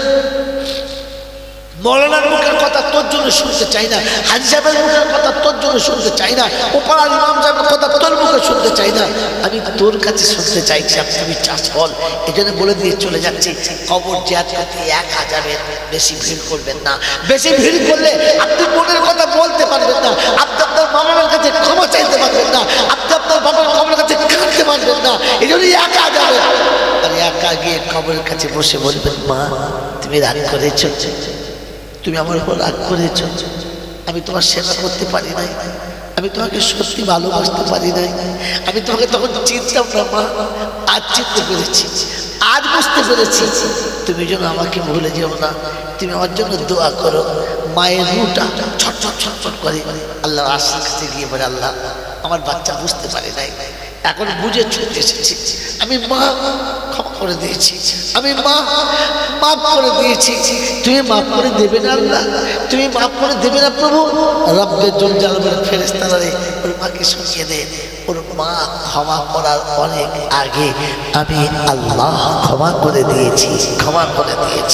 মৌলানার মুখের কথা তোর জন্য শুনতে চাই না, হাজি সাহেবের মুখের কথা তোর জন্য শুনতে চাই না, ওপাড়ার ইমাম সাহেবের কথা তোর মুখে শুনতে চাই না, আমি তোর কাছে শুনতে চাইছি। আপনি চাষ বল, এই জন্য বলে দিয়ে চলে যাচ্ছি, কবর জিয়ারত করতে একা যাবেন, বেশি ভিড় করবেন না। বেশি ভিড় করলে আপনি মনের কথা বলতে পারবেন না, আপনি আপনার মামার কাছে ক্ষমা চাইতে পারবেন না, আপনি আপনার বাবার কবরের কাছে কাঁদতে পারবেন না। এই জন্য একা যাবেন, আর একা গিয়ে কবরের কাছে বসে বলবেন মা তুমি রাগ করেছো, তুমি আমার উপর রাগ করেছ, আমি তোমার সেবা করতে পারি নাই, আমি তোমাকে সত্যি ভালোবাসতে পারি নাই, আমি তোমাকে তখন চিনতাম না মা, আজ চিনতে পেরেছি, আজ বুঝতে পেরেছি, তুমি যেন আমাকে ভুলে যেও না, তুমি আমার জন্য দোয়া করো। মায়ের রুটা ছটছট ছটছট করে আল্লাহর আশীর কাছে গিয়ে বলে আল্লাহ আমার বাচ্চা বুঝতে পারে নাই, এখন বুঝে ছুটে এসেছি, আমি মা ক্ষমা করে দিয়েছি, আমি মা মাফ করে দিয়েছি, তুমি মাফ করে দেবে না আল্লাহ, তুমি মাফ করে দেবে না প্রভু। রব্বে জুল জালালের ফেরেশতারা রে, ওর মাকে শুনিয়ে দে, ওর মা ক্ষমা করার অনেক আগে আমি আল্লাহ ক্ষমা করে দিয়েছি, ক্ষমা করে দিয়েছি।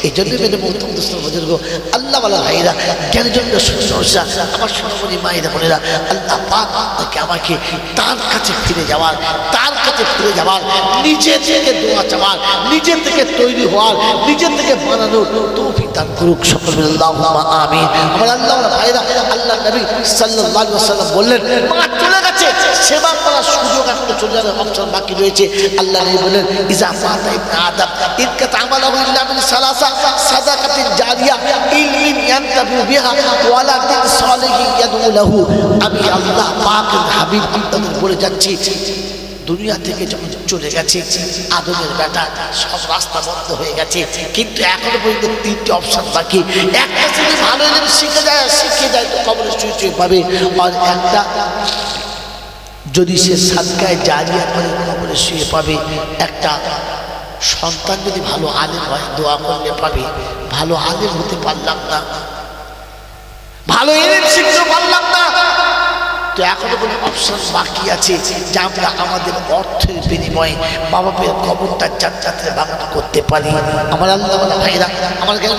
এই জন্য মেরে মহতম দোস্ত বুজুর্গ আল্লাহ ওয়ালা ভাইরা জ্ঞানের জন্য সমস্যা আমার সোনামণি মায়েরা বোনেরা আল্লাহ পাক আপনাকে আমাকে তার কাছে ফিরে যাওয়ার তার কাছে ফিরে যাওয়ার নিজে থেকে দোয়া চাওয়ার নিজে থেকে তৈরি হওয়ার নিজে থেকে বানানোর তৌফিক দান করুক সকল আল্লাহুম্মা আমিন। আমার আল্লাহ ওয়ালা ভাইরা আল্লাহ নবী সাল্লাল্লাহু আলাইহি ওয়াসাল্লাম বললেন মা চলে গেছে সেবা করার সুযোগ একটা চলে যাওয়ার অপশন বাকি রয়েছে। আল্লাহ নবী বললেন ইজা ফাতা ইবনে আদম ইনকাত আমালহু ইল্লা মিন সালাসা সাদাকাতিন জারিয়া ইলমিন ইয়ানতাবু বিহা ওয়ালাদিন সালিহিন ইয়াদউ লাহু। আমি আল্লাহ পাকের হাবিব আপনাদের বলে যাচ্ছি দুনিয়া থেকে যখন চলে গেছে আদমের বেটা সব রাস্তা বন্ধ হয়ে গেছে, কিন্তু এখনো পর্যন্ত তিনটি অপশন বাকি। একটা যদি ভালো এলেম শিখে যায় শিখে যায় তো কবরে শুয়ে শুয়ে পাবে, আর একটা যদি সে সাদকায় জারিয়া করে কবরে শুয়ে পাবে। একটা সন্তান যদি ভালো আলেম হয় দোয়া করলে পাবে। ভালো আলেম হতে পারলাম না, ভালো এলেম শিখতে পারলাম না, তো এখনো কোনো অপশন বাকি আছে যে আমরা আমাদের অর্থের বিনিময়ে মা বাপের কবরটা জান্নাতের বাগান করতে পারি। আমার আল্লাহ ভাইরা আমার জ্ঞান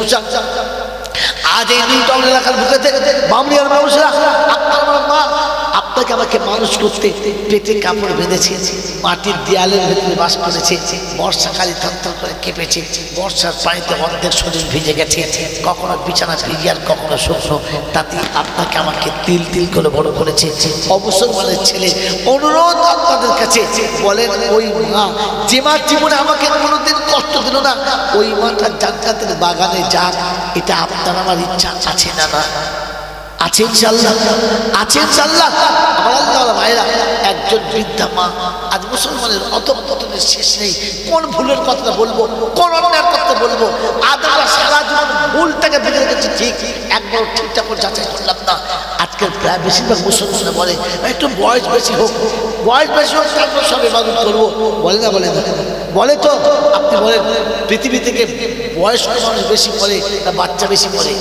আজ এই নীলটল এলাকার বুকেতে বামরিয়ার মানুষরা আপনার মা আপনাকে আমাকে মানুষ করতে পেটে কাপড় বেঁধেছে, মাটির দেয়ালের ভেতরে বাস করেছে, বর্ষাকালে থরথর করে কেঁপেছে, বর্ষার পানিতে অর্ধেক শরীর ভিজে গেছে, কখনো বিছানা ভিজে আর কখনো শুকনো, তাতে আপনাকে আমাকে তিল তিল করে বড় করেছে। অবসর মানের ছেলে অনুরোধ আপনাদের কাছে বলেন ওই মা যে মা জীবনে আমাকে কোনোদিন কষ্ট দিল না ওই মাটা জান্নাতের বাগানে যাক, এটা আপনার আমার ইচ্ছা আছে না? না আছে ইনশাআল্লাহ, আছে ইনশাআল্লাহ। আমার আল্লাহ ভাইরা একজন বৃদ্ধা মা আজ মুসলমানের অধঃপতনের শেষ নেই। কোন ভুলের কথা বলবো, কোন অন্যায়ের কথা বলবো? আজ আমরা সারা জীবন ভুলটাকে বেঁধে রেখেছি, ঠিক একবার ঠিকঠাক করে যাচাই করলাম না। আজকের প্রায় বেশিরভাগ মুসলমানরা বলে একটু বয়স বেশি হোক, বয়স বেশি হোক তারপর সব ইবাদত করবো, বলে না? বলে না? বলে তো। আপনি বলেন পৃথিবী থেকে বয়স মানুষ বেশি করে না বাচ্চা বেশি করে?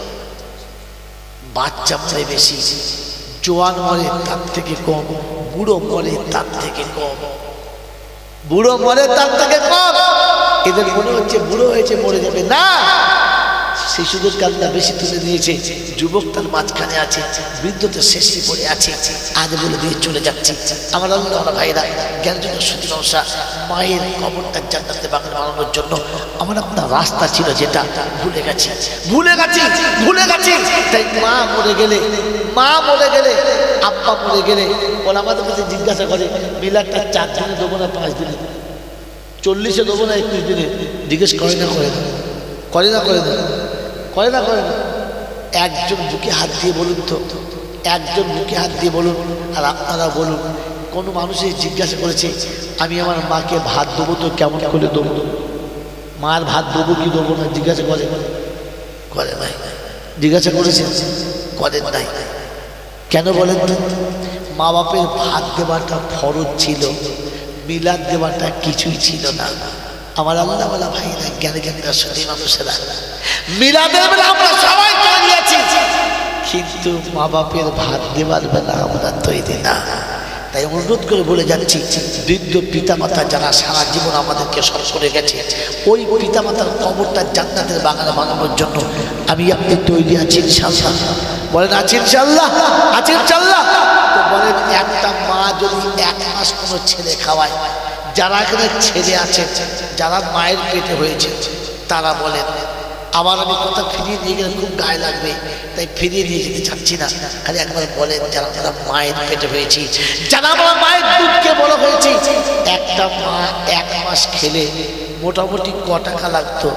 বাচ্চা মরে বেশি, জোয়ান মরে তার থেকে কম, বুড়ো মরে তার থেকে কম, বুড়ো মরে তার থেকে কম। এদের মনে হচ্ছে বুড়ো হয়েছে মরে যাবে, না, শিশুদের কান্না বেশি তুলে দিয়েছে, যুবক তার মাঝখানে আছে, বৃদ্ধদের শেষে পড়ে আছে, আজ বলে দিয়ে চলে যাচ্ছে। আমার আল্লাহ ভাইরা জ্ঞান জন্য সত্যি ব্যবসা মায়ের কবরটা জান্নাতে বাগান বানানোর জন্য আমার আপনার রাস্তা ছিল যেটা ভুলে গেছি, ভুলে গেছি, ভুলে গেছি। তাই মা মরে গেলে, মা মরে গেলে, আব্বা মরে গেলে ওরা আমাদের কাছে জিজ্ঞাসা করে মিলাদটা চার দিনে দেবো না পাঁচ দিনে, চল্লিশে দেবো না একুশ দিনে? জিজ্ঞেস করে না? করে না? করে না? করে না? করে না? করে না? একজন বুকে হাত দিয়ে বলুন তো, একজন বুকে হাত দিয়ে বলুন। আর আপনারা বলুন, কোনো মানুষের জিজ্ঞাসা করেছে আমি আমার মাকে ভাত দেবো তো কেমন করে দেবো, মার ভাত দেবো কি দেবো না? জিজ্ঞাসা করে? করে নাই? জিজ্ঞাসা করেছে? করেন নাই? কেন বলেন তো? মা বাপের ভাত দেওয়াটা ফরজ ছিল, মিলাদ দেওয়াটা কিছুই ছিল না। আমার আল্লাহ বলা ভাই না জ্ঞানে জ্ঞানটা সত্যি মানুষেরা মিলাদের বেলা আমরা সবাই তৈরি আছি, কিন্তু মা বাপের ভাত দেওয়ার বেলা আমরা তৈরি না। তাই অনুরোধ করে বলে যাচ্ছি, বৃদ্ধ পিতামাতা যারা সারা জীবন আমাদেরকে সব করে গেছে, ওই পিতামাতার কবরটা জান্নাতের বাগানে বানানোর জন্য আমি আপনি তৈরি আছি ইনশাআল্লাহ? বলেন আছি ইনশাআল্লাহ? আছি ইনশাআল্লাহ? তো বলেন একটা মা যদি এক মাস কোনো ছেলে খাওয়ায়, যারা এখানে ছেলে আছে যারা মায়ের পেটে হয়েছে তারা বলেন, আবার আমি কথা ফিরিয়ে নিয়ে গেলে খুব গায়ে লাগবে তাই ফিরিয়ে নিয়ে যেতে চাচ্ছি না, খালি একবার বলেন যারা যারা মায়ের পেটে হয়েছি, যারা আমার মায়ের দুধকে বড় হয়েছি, একটা মা এক মাস খেলে মোটামুটি ক টাকা লাগতো?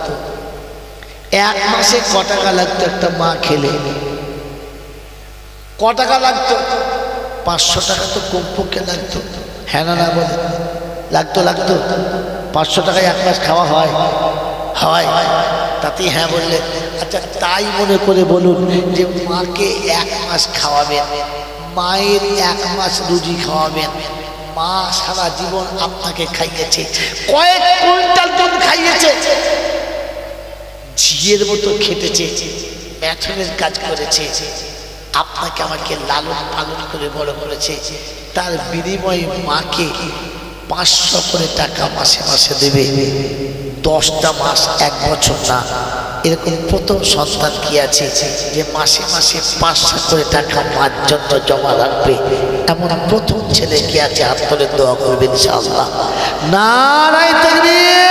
এক মাসে ক টাকা লাগতো একটা মা খেলে? ক টাকা লাগতো? পাঁচশো টাকা তো কমপক্ষে লাগতো, হ্যাঁ না? না বলে লাগতো? লাগতো? পাঁচশো টাকায় এক মাস খাওয়া হয়? হয়? তাতেই হ্যাঁ বললে। আচ্ছা তাই মনে করে বলুন যে মাকে এক মাস খাওয়াবেন, মায়ের এক মাস রুজি খাওয়াবেন, মা সারা জীবন আপনাকে খাইয়েছে, কয়েক কুইন্টাল দুধ খাইয়েছে, ঝিয়ের মতো খেটেছে, ম্যাথনের কাজ করেছে, আপনাকে আমাকে লালন পালন করে বড় করেছে, তার বিনিময়ে মাকে পাঁচশো করে টাকা মাসে মাসে দেবে। দশটা মাস এক বছর না, এরকম প্রথম সন্তান কি আছে যে মাসে মাসে পাঁচশো করে টাকা মার জন্য জমা রাখবে? এমন প্রথম ছেলে কি আছে? হাত তুলে দোয়া করবেন ইনশাআল্লাহ। নারায়ে তাকবীর।